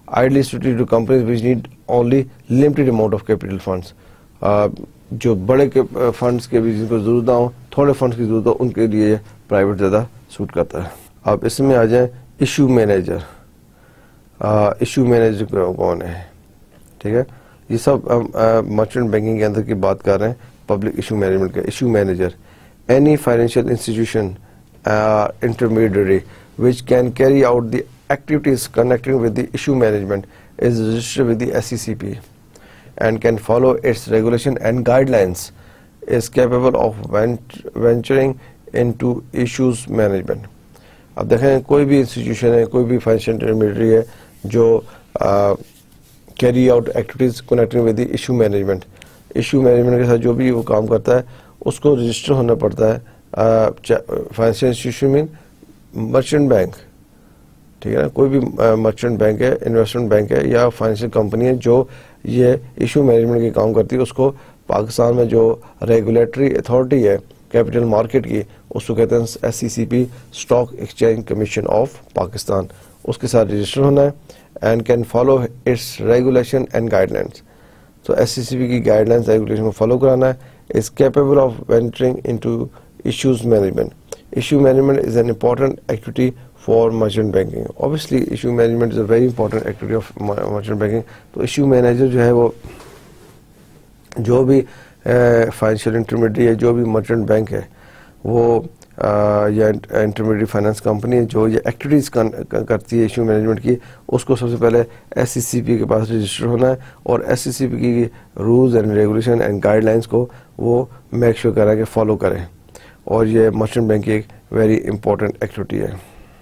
Ideally suited to companies which need only limited amount of capital funds. جو بڑے funds کے بھی جن کو ضرورت نہ ہو, تھوڑے فنڈس کی ضرورت ہو, ان کے لیے پرائیویٹ زیادہ سوٹ کرتا ہے. اب اس میں آ جائیں ایشو مینیجر. ایشو مینیجر کون ہے؟ ٹھیک ہے, یہ سب ہم مرچنٹ بینکنگ کے اندر کی بات کر رہے ہیں, پبلک ایشو مینجمنٹ کا. Issue manager any financial institution intermediary which can carry out the activities connected with the issue management is registered with the SCCP and can follow its regulation and guidelines, is capable of venturing into issues management. اب دیکھیں کوئی بھی institution ہے, کوئی بھی financial intermediary ہے جو carry out activities connecting with the issue management. Issue management کے ساتھ جو بھی وہ کام کرتا ہے اس کو رجسٹر ہونا پڑتا ہے. Financial institution mean merchant bank, ٹھیک ہے نا, کوئی بھی مرچنٹ بینک ہے, انویسٹمنٹ بینک ہے یا فائنینشیل کمپنی ہے جو یہ ایشو مینجمنٹ کے کام کرتی ہے, اس کو پاکستان میں جو ریگولیٹری اتھارٹی ہے کیپٹل مارکیٹ کی, اس کو کہتے ہیں SCCP, Stock Exchange commission of Pakistan. اس کے ساتھ رجسٹر ہونا ہے and can follow its regulation and guidelines. تو SCCP کی گائیڈ لائنس ریگولیشن کو فالو کرانا ہے. Is capable of venturing into issues management. Issue management is an important activity for merchant banking. Obviously, issue management is a very important activity of merchant banking. تو issue manager جو ہے وہ جو بھی financial intermediary ہے, جو بھی merchant bank ہے وہ یا انٹرمیڈیٹ فائنانس کمپنی ہے جو یہ ایکٹیویٹیز کرتی ہے ایشو مینجمنٹ کی, اس کو سب سے پہلے SCCP کے پاس رجسٹر ہونا ہے اور SCCP کی rules and regulation and guidelines کو وہ میک شیور کریں کہ فالو کریں. اور یہ مرچنٹ بینک کی ایک ویری امپورٹنٹ ایکٹیویٹی ہے.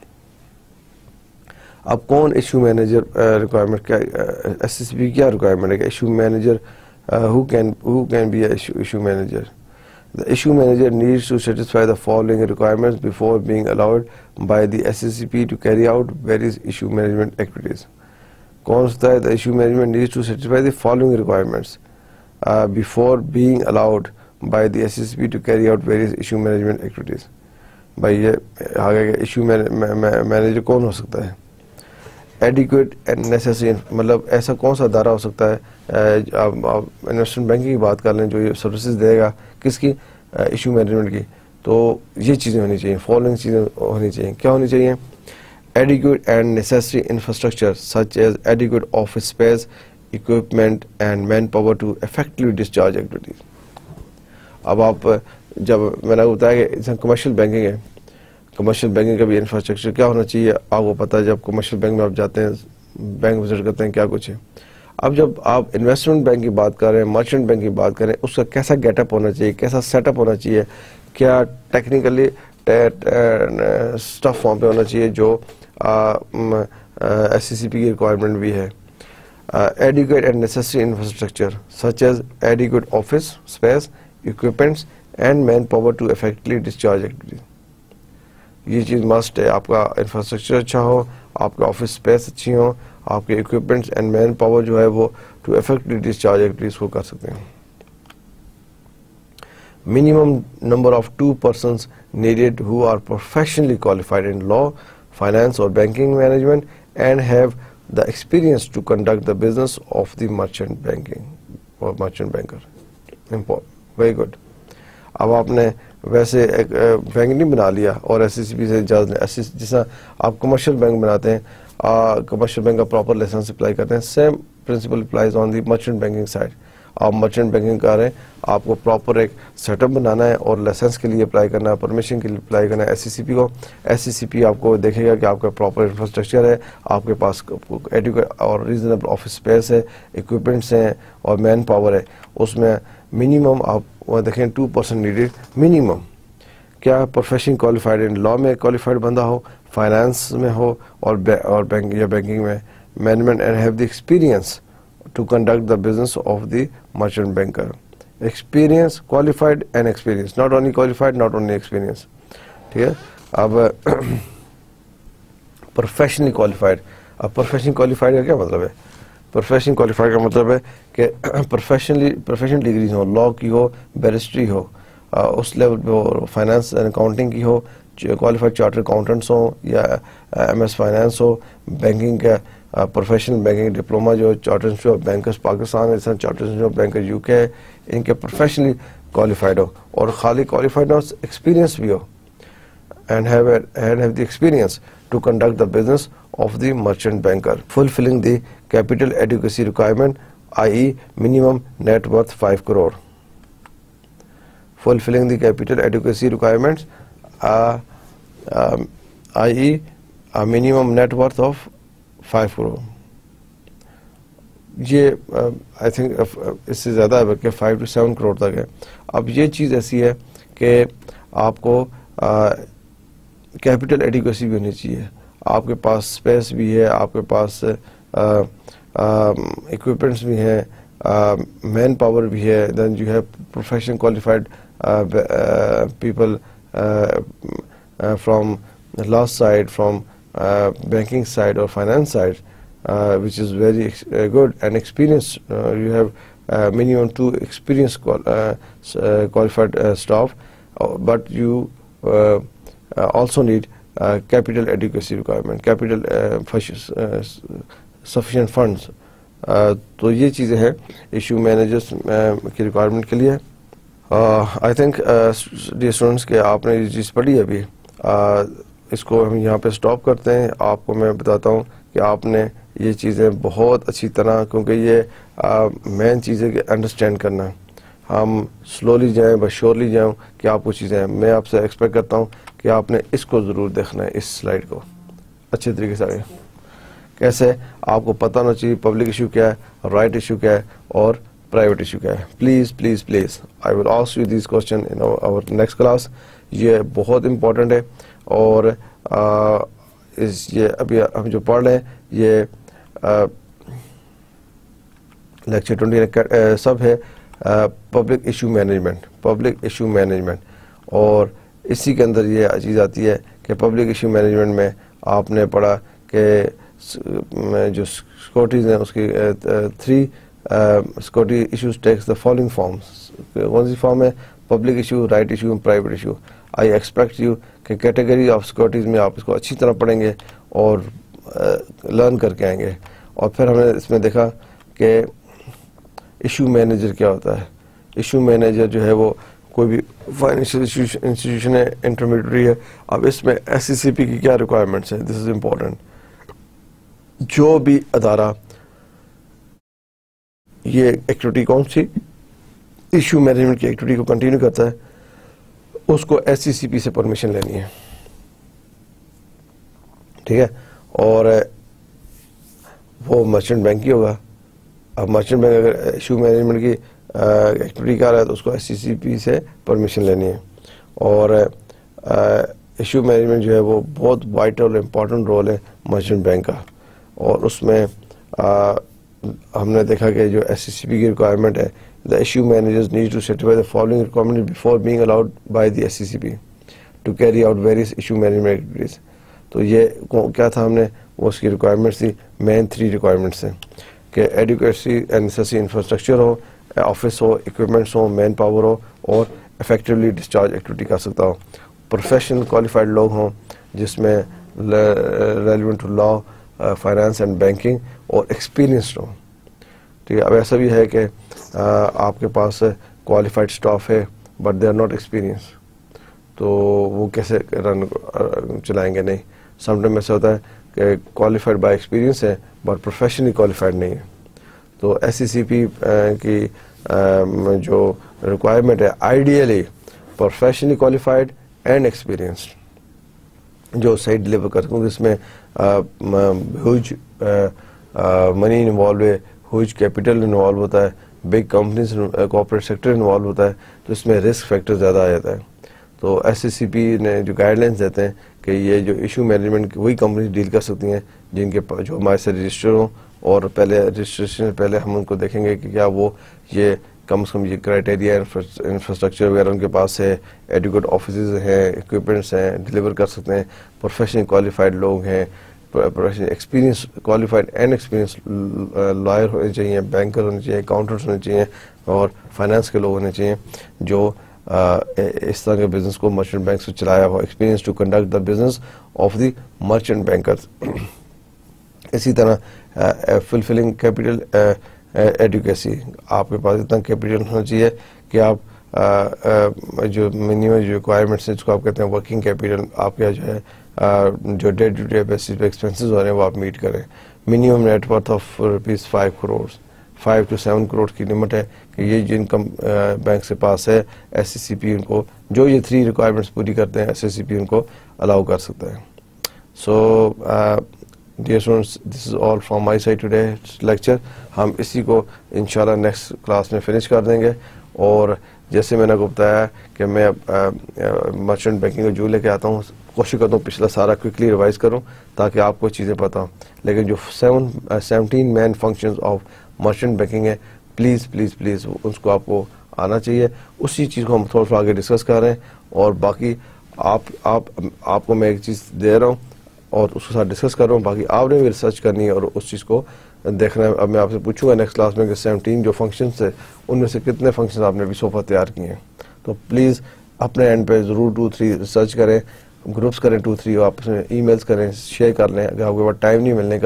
اب کون ایشو مینیجر ریکوائرمنٹ کیا, SCCP کیا ریکوائرمنٹ ہے کہ issue manager who can be a issue manager? The issue manager needs to satisfy the following requirements before being allowed by the SCCP to carry out various issue management activities. کون سا ہے؟ The issue management needs to satisfy the following requirements before being allowed by the SCCP to carry out various issue management activities. بھائی یہ آگے کا issue manager کون ہو سکتا ہے؟ ایڈیکویٹ اینڈ نیسیسری, مطلب ایسا کون سا ادارہ ہو سکتا ہے, آپ انویسٹمنٹ بینکنگ کی بات کر لیں جو یہ سروسز دے گا کس کی, ایشو مینجمنٹ کی. تو یہ چیزیں ہونی چاہیے, فالوئنگ چیزیں ہونی چاہیے. کیا ہونی چاہیے؟ Adequate and necessary infrastructure such as adequate office space, equipment and manpower to effectively discharge activities. اب آپ جب میں نے بتایا کہ کمرشل بینکنگ ہے, کمرشیل بینکنگ کا بھی انفراسٹرکچر کیا ہونا چاہیے آپ کو پتہ ہے. جب کمرشل بینک میں آپ جاتے ہیں, بینک وزٹ کرتے ہیں, کیا کچھ ہے. اب جب آپ انویسٹمنٹ بینک کی بات کر رہے ہیں, مرچنٹ بینک کی بات کریں, اس کا کیسا گیٹ اپ ہونا چاہیے, کیسا سیٹ اپ ہونا چاہیے, کیا ٹیکنیکلی اسٹف وہاں پہ ہونا چاہیے جو SCCP کی ریکوائرمنٹ بھی ہے. Adequate and necessary infrastructure such as adequate office space, equipments and manpower to effectively discharge activities. یہ چیز مسٹ ہے, آپ کا انفراسٹرکچر اچھا ہو, آپ کا آفس اسپیس اچھی ہو, آپ کے اکوپمنٹس اینڈ مین پاور جو ہے وہ ٹو افیکٹلی ڈسچارج ایکٹیویٹیز کو کر سکتے ہیں. Minimum number of 2 persons needed who are professionally qualified in law, finance or banking management and have the experience to conduct the business of the merchant banking or merchant banker. Important, very good. اب آپ نے ویسے ایک bank نہیں بنا لیا اور SCCP سے اجازت لیں, جس طرح آپ کمرشل بینک بناتے ہیں, کمرشل بینک کا پراپر لائسنس اپلائی کرتے ہیں, same principle applies on the merchant banking side. آپ مرچنٹ بینکنگ کر رہے ہیں, آپ کو پراپر ایک سیٹ اپ بنانا ہے اور لائسنس کے لیے اپلائی کرنا ہے, پرمیشن کے لیے اپلائی کرنا ہے SCCP کو. SCCP آپ کو دیکھے گا کہ آپ کا پراپر انفراسٹرکچر ہے, آپ کے پاس ایڈیکویٹ اور ریزنیبل آفس اسپیس ہے, اکوپمنٹس ہیں اور مین پاور ہے. اس میں منیمم آپ دیکھیں 2 person نیڈیڈ منیمم. کیا پروفیشن کوالیفائڈ ان لا میں کوالیفائڈ بندہ ہو, فائنانس میں ہو اور بینک یا بینکنگ میں, management and have the experience to conduct the business of the merchant banker. Experience, qualified and experience, not only qualified, not only experience. ٹھیک ہے. اب professionally qualified, اب پروفیشنل کوالیفائڈ کا کیا مطلب ہے؟ پروفیشنل کوالیفائڈ کا مطلب ہے کہ پروفیشنل ڈگریز ہو, لا کی ہو, بیرسٹری ہو, اس لیول پہ ہو, فائنانس اینڈ اکاؤنٹنگ کی ہو, کوالیفائڈ چارٹر اکاؤنٹنٹس ہوں یا MS فائنانس ہو, بینکنگ کا پروفیشنل بینکنگ ڈپلوما جو chartered institute of bankers Pakistan ہے, chartered institute of bankers UK ہے, ان کے پروفیشنلی qualified ہو, اور خالی qualified نہ ہو, ایکسپیرینس بھی ہو, and have the experience to conduct the business of the merchant banker, fulfilling the capital adequacy requirement, i.e. minimum net worth 5 crore. Fulfilling the capital adequacy requirements, i.e. a minimum net worth of 5 crore. یہ I think اس سے زیادہ ہے بلکہ 5 to 7 crore تک ہے. اب یہ چیز ایسی ہے کہ آپ کو کیپٹل ایڈیکویسی بھی ہونی چاہیے, آپ کے پاس اسپیس بھی ہے, آپ کے پاس اکوپمنٹس بھی ہیں, مین پاور بھی ہے, then you have professional qualified people from law side, from banking side اور finance side, which is very good and experienced. You have minimum 2 experienced qualified staff, but you also need capital adequacy requirement, capital sufficient funds. تو یہ چیزیں ہیں issue managers کی requirement کے لیے. I think dear students کہ آپ نے یہ چیز پڑھی ابھی, اس کو ہم یہاں پہ اسٹاپ کرتے ہیں. آپ کو میں بتاتا ہوں کہ آپ نے یہ چیزیں بہت اچھی طرح, کیونکہ یہ مین چیز ہے کہ انڈرسٹینڈ کرنا, ہم سلولی جائیں بس شورلی جائیں کہ آپ کو چیزیں, میں آپ سے ایکسپیکٹ کرتا ہوں کہ آپ نے اس کو ضرور دیکھنا ہے, اس سلائیڈ کو اچھے طریقے سے. کیسے آپ کو پتہ ہونا چاہیے پبلک ایشو کیا ہے, رائٹ ایشو کیا ہے, اور پرائیویٹ ایشو کیا ہے. Please please please I will ask you these question in our next class. یہ بہت امپورٹنٹ ہے, اور یہ ابھی ہم جو پڑھ رہے ہیں یہ لیکچر 20 سب ہے public issue management, public issue management. اور اسی کے اندر یہ چیز آتی ہے کہ پبلک ایشو مینجمنٹ میں آپ نے پڑھا کہ جو سیکورٹیز ہیں اس کی 3 security issues takes the following forms. کون سی فارم ہے؟ Public issue, right issue, private issue. I expect you کہ کیٹیگری آف سیکورٹیز میں آپ اس کو اچھی طرح پڑھیں گے اور لرن کر کے آئیں گے. اور پھر ہم نے اس میں دیکھا کہ ایشو مینیجر کیا ہوتا ہے. ایشو مینیجر جو ہے وہ کوئی بھی فائنینشیل انسٹیٹیوشن ہے, انٹرمیڈیٹری ہے. اب اس میں SCCP کی کیا ریکوائرمنٹس ہیں, دس از امپورٹنٹ. جو بھی ادارہ یہ ایکٹیویٹی کون سی ایشو مینجمنٹ کی ایکٹیویٹی کو کنٹینیو کرتا ہے اس کو SCCP سے پرمیشن لینی ہے, ٹھیک ہے. اور وہ مرچنٹ بینک ہی ہوگا. اب مرچنٹ بینک اگر ایشو مینجمنٹ کی ایکٹیویٹی کر رہا ہے تو اس کو SCCP سے پرمیشن لینی ہے. اور ایشو مینجمنٹ جو ہے وہ بہت وائٹل اور امپورٹنٹ رول ہے مرچنٹ بینک کا. اور اس میں ہم نے دیکھا کہ جو SCCP کی ریکوائرمنٹ ہے, the issue managers need to satisfy the following requirements before being allowed by the SCCP to carry out various issue management activities. تو یہ کیا تھا, ہم نے وہ اس کی ریکوائرمنٹس تھی, مین 3 ریکوائرمنٹس ہیں کہ ایڈیکویسی اینڈ نیسیسری انفراسٹرکچر ہو, آفس ہو, اکوپمنٹس ہو, مین پاور ہو, اور افیکٹولی ڈسچارج ایکٹیویٹی کر سکتا ہو. پروفیشنل کوالیفائڈ لوگ ہوں جس میں relevant to law, finance and banking, اور ایکسپیرینسڈ ہوں. ٹھیک ہے. اب ایسا بھی ہے کہ آپ کے پاس کوالیفائڈ اسٹاف ہے but they are not experience, تو وہ کیسے رن چلائیں گے؟ نہیں. سم ٹائم ایسا ہوتا ہے کہ کوالیفائڈ بائی ایکسپیرینس ہے بٹ پروفیشنلی کوالیفائڈ نہیں ہے. تو SCCP کی جو ریکوائرمنٹ ہے ideally professionally qualified and experienced جو صحیح ڈلیور کر سکوں. اس میں ہیوج منی انوالو ہے, ہیوج کیپٹل انوالو ہوتا ہے, big companies corporate sector involve ہوتا ہے, تو اس میں رسک فیکٹر زیادہ آ جاتا ہے. تو SCCP نے جو گائیڈ لائنس دیتے ہیں کہ یہ جو ایشو مینجمنٹ وہی کمپنیز ڈیل کر سکتی ہیں جن کے جو ہمارے سے رجسٹر ہوں, اور پہلے رجسٹریشن سے پہلے ہم ان کو دیکھیں گے کہ کیا وہ یہ کم سے کم یہ کرائٹیریا انفراسٹرکچر وغیرہ ان کے پاس ہے, ایڈیکویٹ آفیسز ہیں, اکوپمنٹس ہیں, ڈلیور کر سکتے ہیں, پروفیشنلی کوالیفائڈ لوگ ہیں, experience qualified and experience lawyer ہونے چاہیے, بینکر ہونے چاہیے, اکاؤنٹنٹس ہونے چاہیے, اور فائنانس کے لوگ ہونے چاہیے جو اس طرح کے بزنس کو مرچنٹ بینک سے چلایا ہوا, experience to conduct the business of the merchant bankers. اسی طرح فلفلنگ کیپٹل ایڈوکیسی. آپ کے پاس اتنا کیپٹل ہونا چاہیے کہ آپ جو منیمم جو ریکوائرمنٹس ہیں جس کو آپ کہتے ہیں ورکنگ کیپٹل، آپ کا جو ہے جو ڈے ٹو ڈے بیسس پہ ایکسپینسز ہو رہے ہیں وہ آپ میٹ کریں. Minimum net worth of ₹5 crore 5 to 7 crore کی لمٹ ہے کہ یہ جو انکم بینک سے پاس ہے ایس سی پی ان کو جو یہ 3 ریکوائرمنٹس پوری کرتے ہیں ایس سی پی ان کو الاؤ کر سکتے ہیں. So dear students, this is all from my side today lecture. ہم اسی کو انشاءاللہ نیکسٹ کلاس میں فنش کر دیں گے. اور جیسے میں نے کو بتایا کہ میں مرچنٹ بینکنگ کا جو لے کے آتا ہوں کوشش کرتا ہوں پچھلا سارا کوئکلی ریوائز کروں تاکہ آپ کو چیزیں پتہ ہوں. لیکن جو 17 main functions of merchant banking ہے پلیز پلیز پلیز اس کو آپ کو آنا چاہیے. اسی چیز کو ہم تھوڑا سا آگے ڈسکس کر رہے ہیں. اور باقی آپ کو میں ایک چیز دے رہا ہوں اور اس کے ساتھ ڈسکس کر رہا ہوں. باقی آپ نے بھی ریسرچ کرنی ہے اور اس چیز کو دیکھنا ہے. اب میں آپ سے پوچھوں گا نیکسٹ کلاس میں کہ 17 جو فنکشنز تھے ان میں سے کتنے فنکشنز آپ نے ابھی صوفہ تیار کیے ہیں. تو پلیز اپنے اینڈ پہ ضرور 2-3 ریسرچ کریں، گروپس کریں 2-3، آپس میں ای میلز کریں، شیئر کر لیں. اگر آپ کے پاس ٹائم نہیں ملنے کا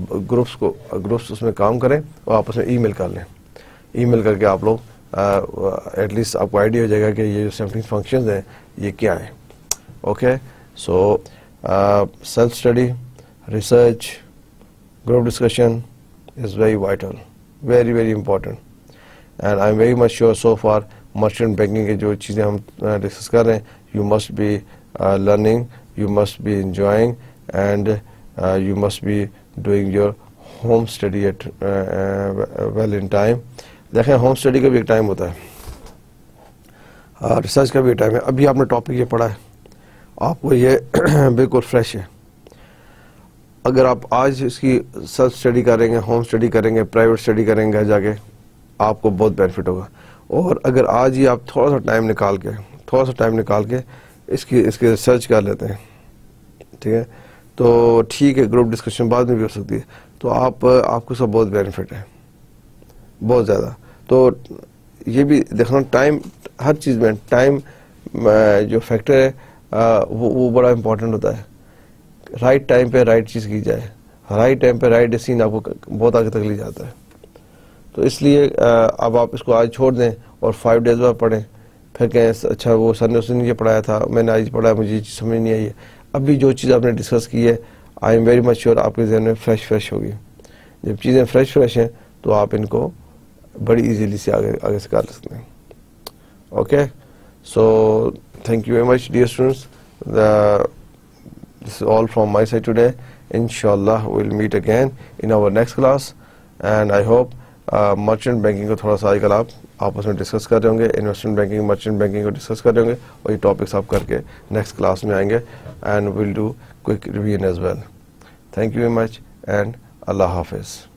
گروپس اس میں کام کریں اور آپس میں ای میل کر لیں. ای میل کر کے آپ لوگ ایٹ لیسٹ آپ کو آئیڈیا ہو جائے گا کہ یہ جو 17 فنکشنز ہیں یہ کیا ہیں. Okay, so self study, research, group discussion is very vital, very very important. And I'm very much sure so far merchant banking کے جو چیزیں ہم ڈسکس کر رہے ہیں you must be learning, you must be enjoying, and you must be doing your home study at well in time. دیکھیں home study کا بھی ایک ٹائم ہوتا ہے، ریسرچ کا بھی ایک ٹائم ہے. ابھی آپ نے ٹاپک یہ پڑھا ہے، آپ کو یہ بالکل فریش ہے. اگر آپ آج اس کی سیلف اسٹڈی کریں گے، ہوم اسٹڈی کریں گے، پرائیویٹ اسٹڈی کریں گے جا کے، آپ کو بہت بینیفٹ ہوگا. اور اگر آج ہی آپ تھوڑا سا ٹائم نکال کے اس کی ریسرچ کر لیتے ہیں، ٹھیک ہے، تو ٹھیک ہے گروپ ڈسکشن بعد میں بھی ہو سکتی ہے، تو آپ کو سب بہت بینیفٹ ہے، بہت زیادہ. تو یہ بھی دیکھنا ٹائم، ہر چیز میں ٹائم جو فیکٹر ہے وہ بڑا امپورٹنٹ ہوتا ہے. رائٹ ٹائم پہ رائٹ چیز کی جائے، رائٹ ٹائم پہ رائٹ ڈیسیژن آپ کو بہت آگے تک لے جاتا ہے. تو اس لیے اب آپ اس کو آج چھوڑ دیں اور 5 days بعد پڑھیں، پھر کہیں اچھا وہ سر نے اس نے یہ پڑھایا تھا میں نے آج پڑھایا مجھے یہ چیز سمجھ نہیں آئی ہے. ابھی جو چیز آپ نے ڈسکس کی ہے I am very much sure آپ کے ذہن میں فریش ہوگی. جب چیزیں فریش ہیں تو آپ ان کو بڑی ایزیلی سے آگے سے کر سکتے ہیں. Okay, so thank you very much dear students. This is all from my side today. Inshallah we'll meet again in our next class, and I hope merchant banking کو تھوڑا سا آج کل آپ آپس میں ڈسکس کر رہے ہوں گے، انویسٹمنٹ بینکنگ مرچنٹ بینکنگ کو ڈسکس کر رہے ہوں گے، اور یہ ٹاپکس آپ کر کے نیکسٹ کلاس میں آئیں گے and we'll do quick revision as well. Thank you very much and Allah Hafiz.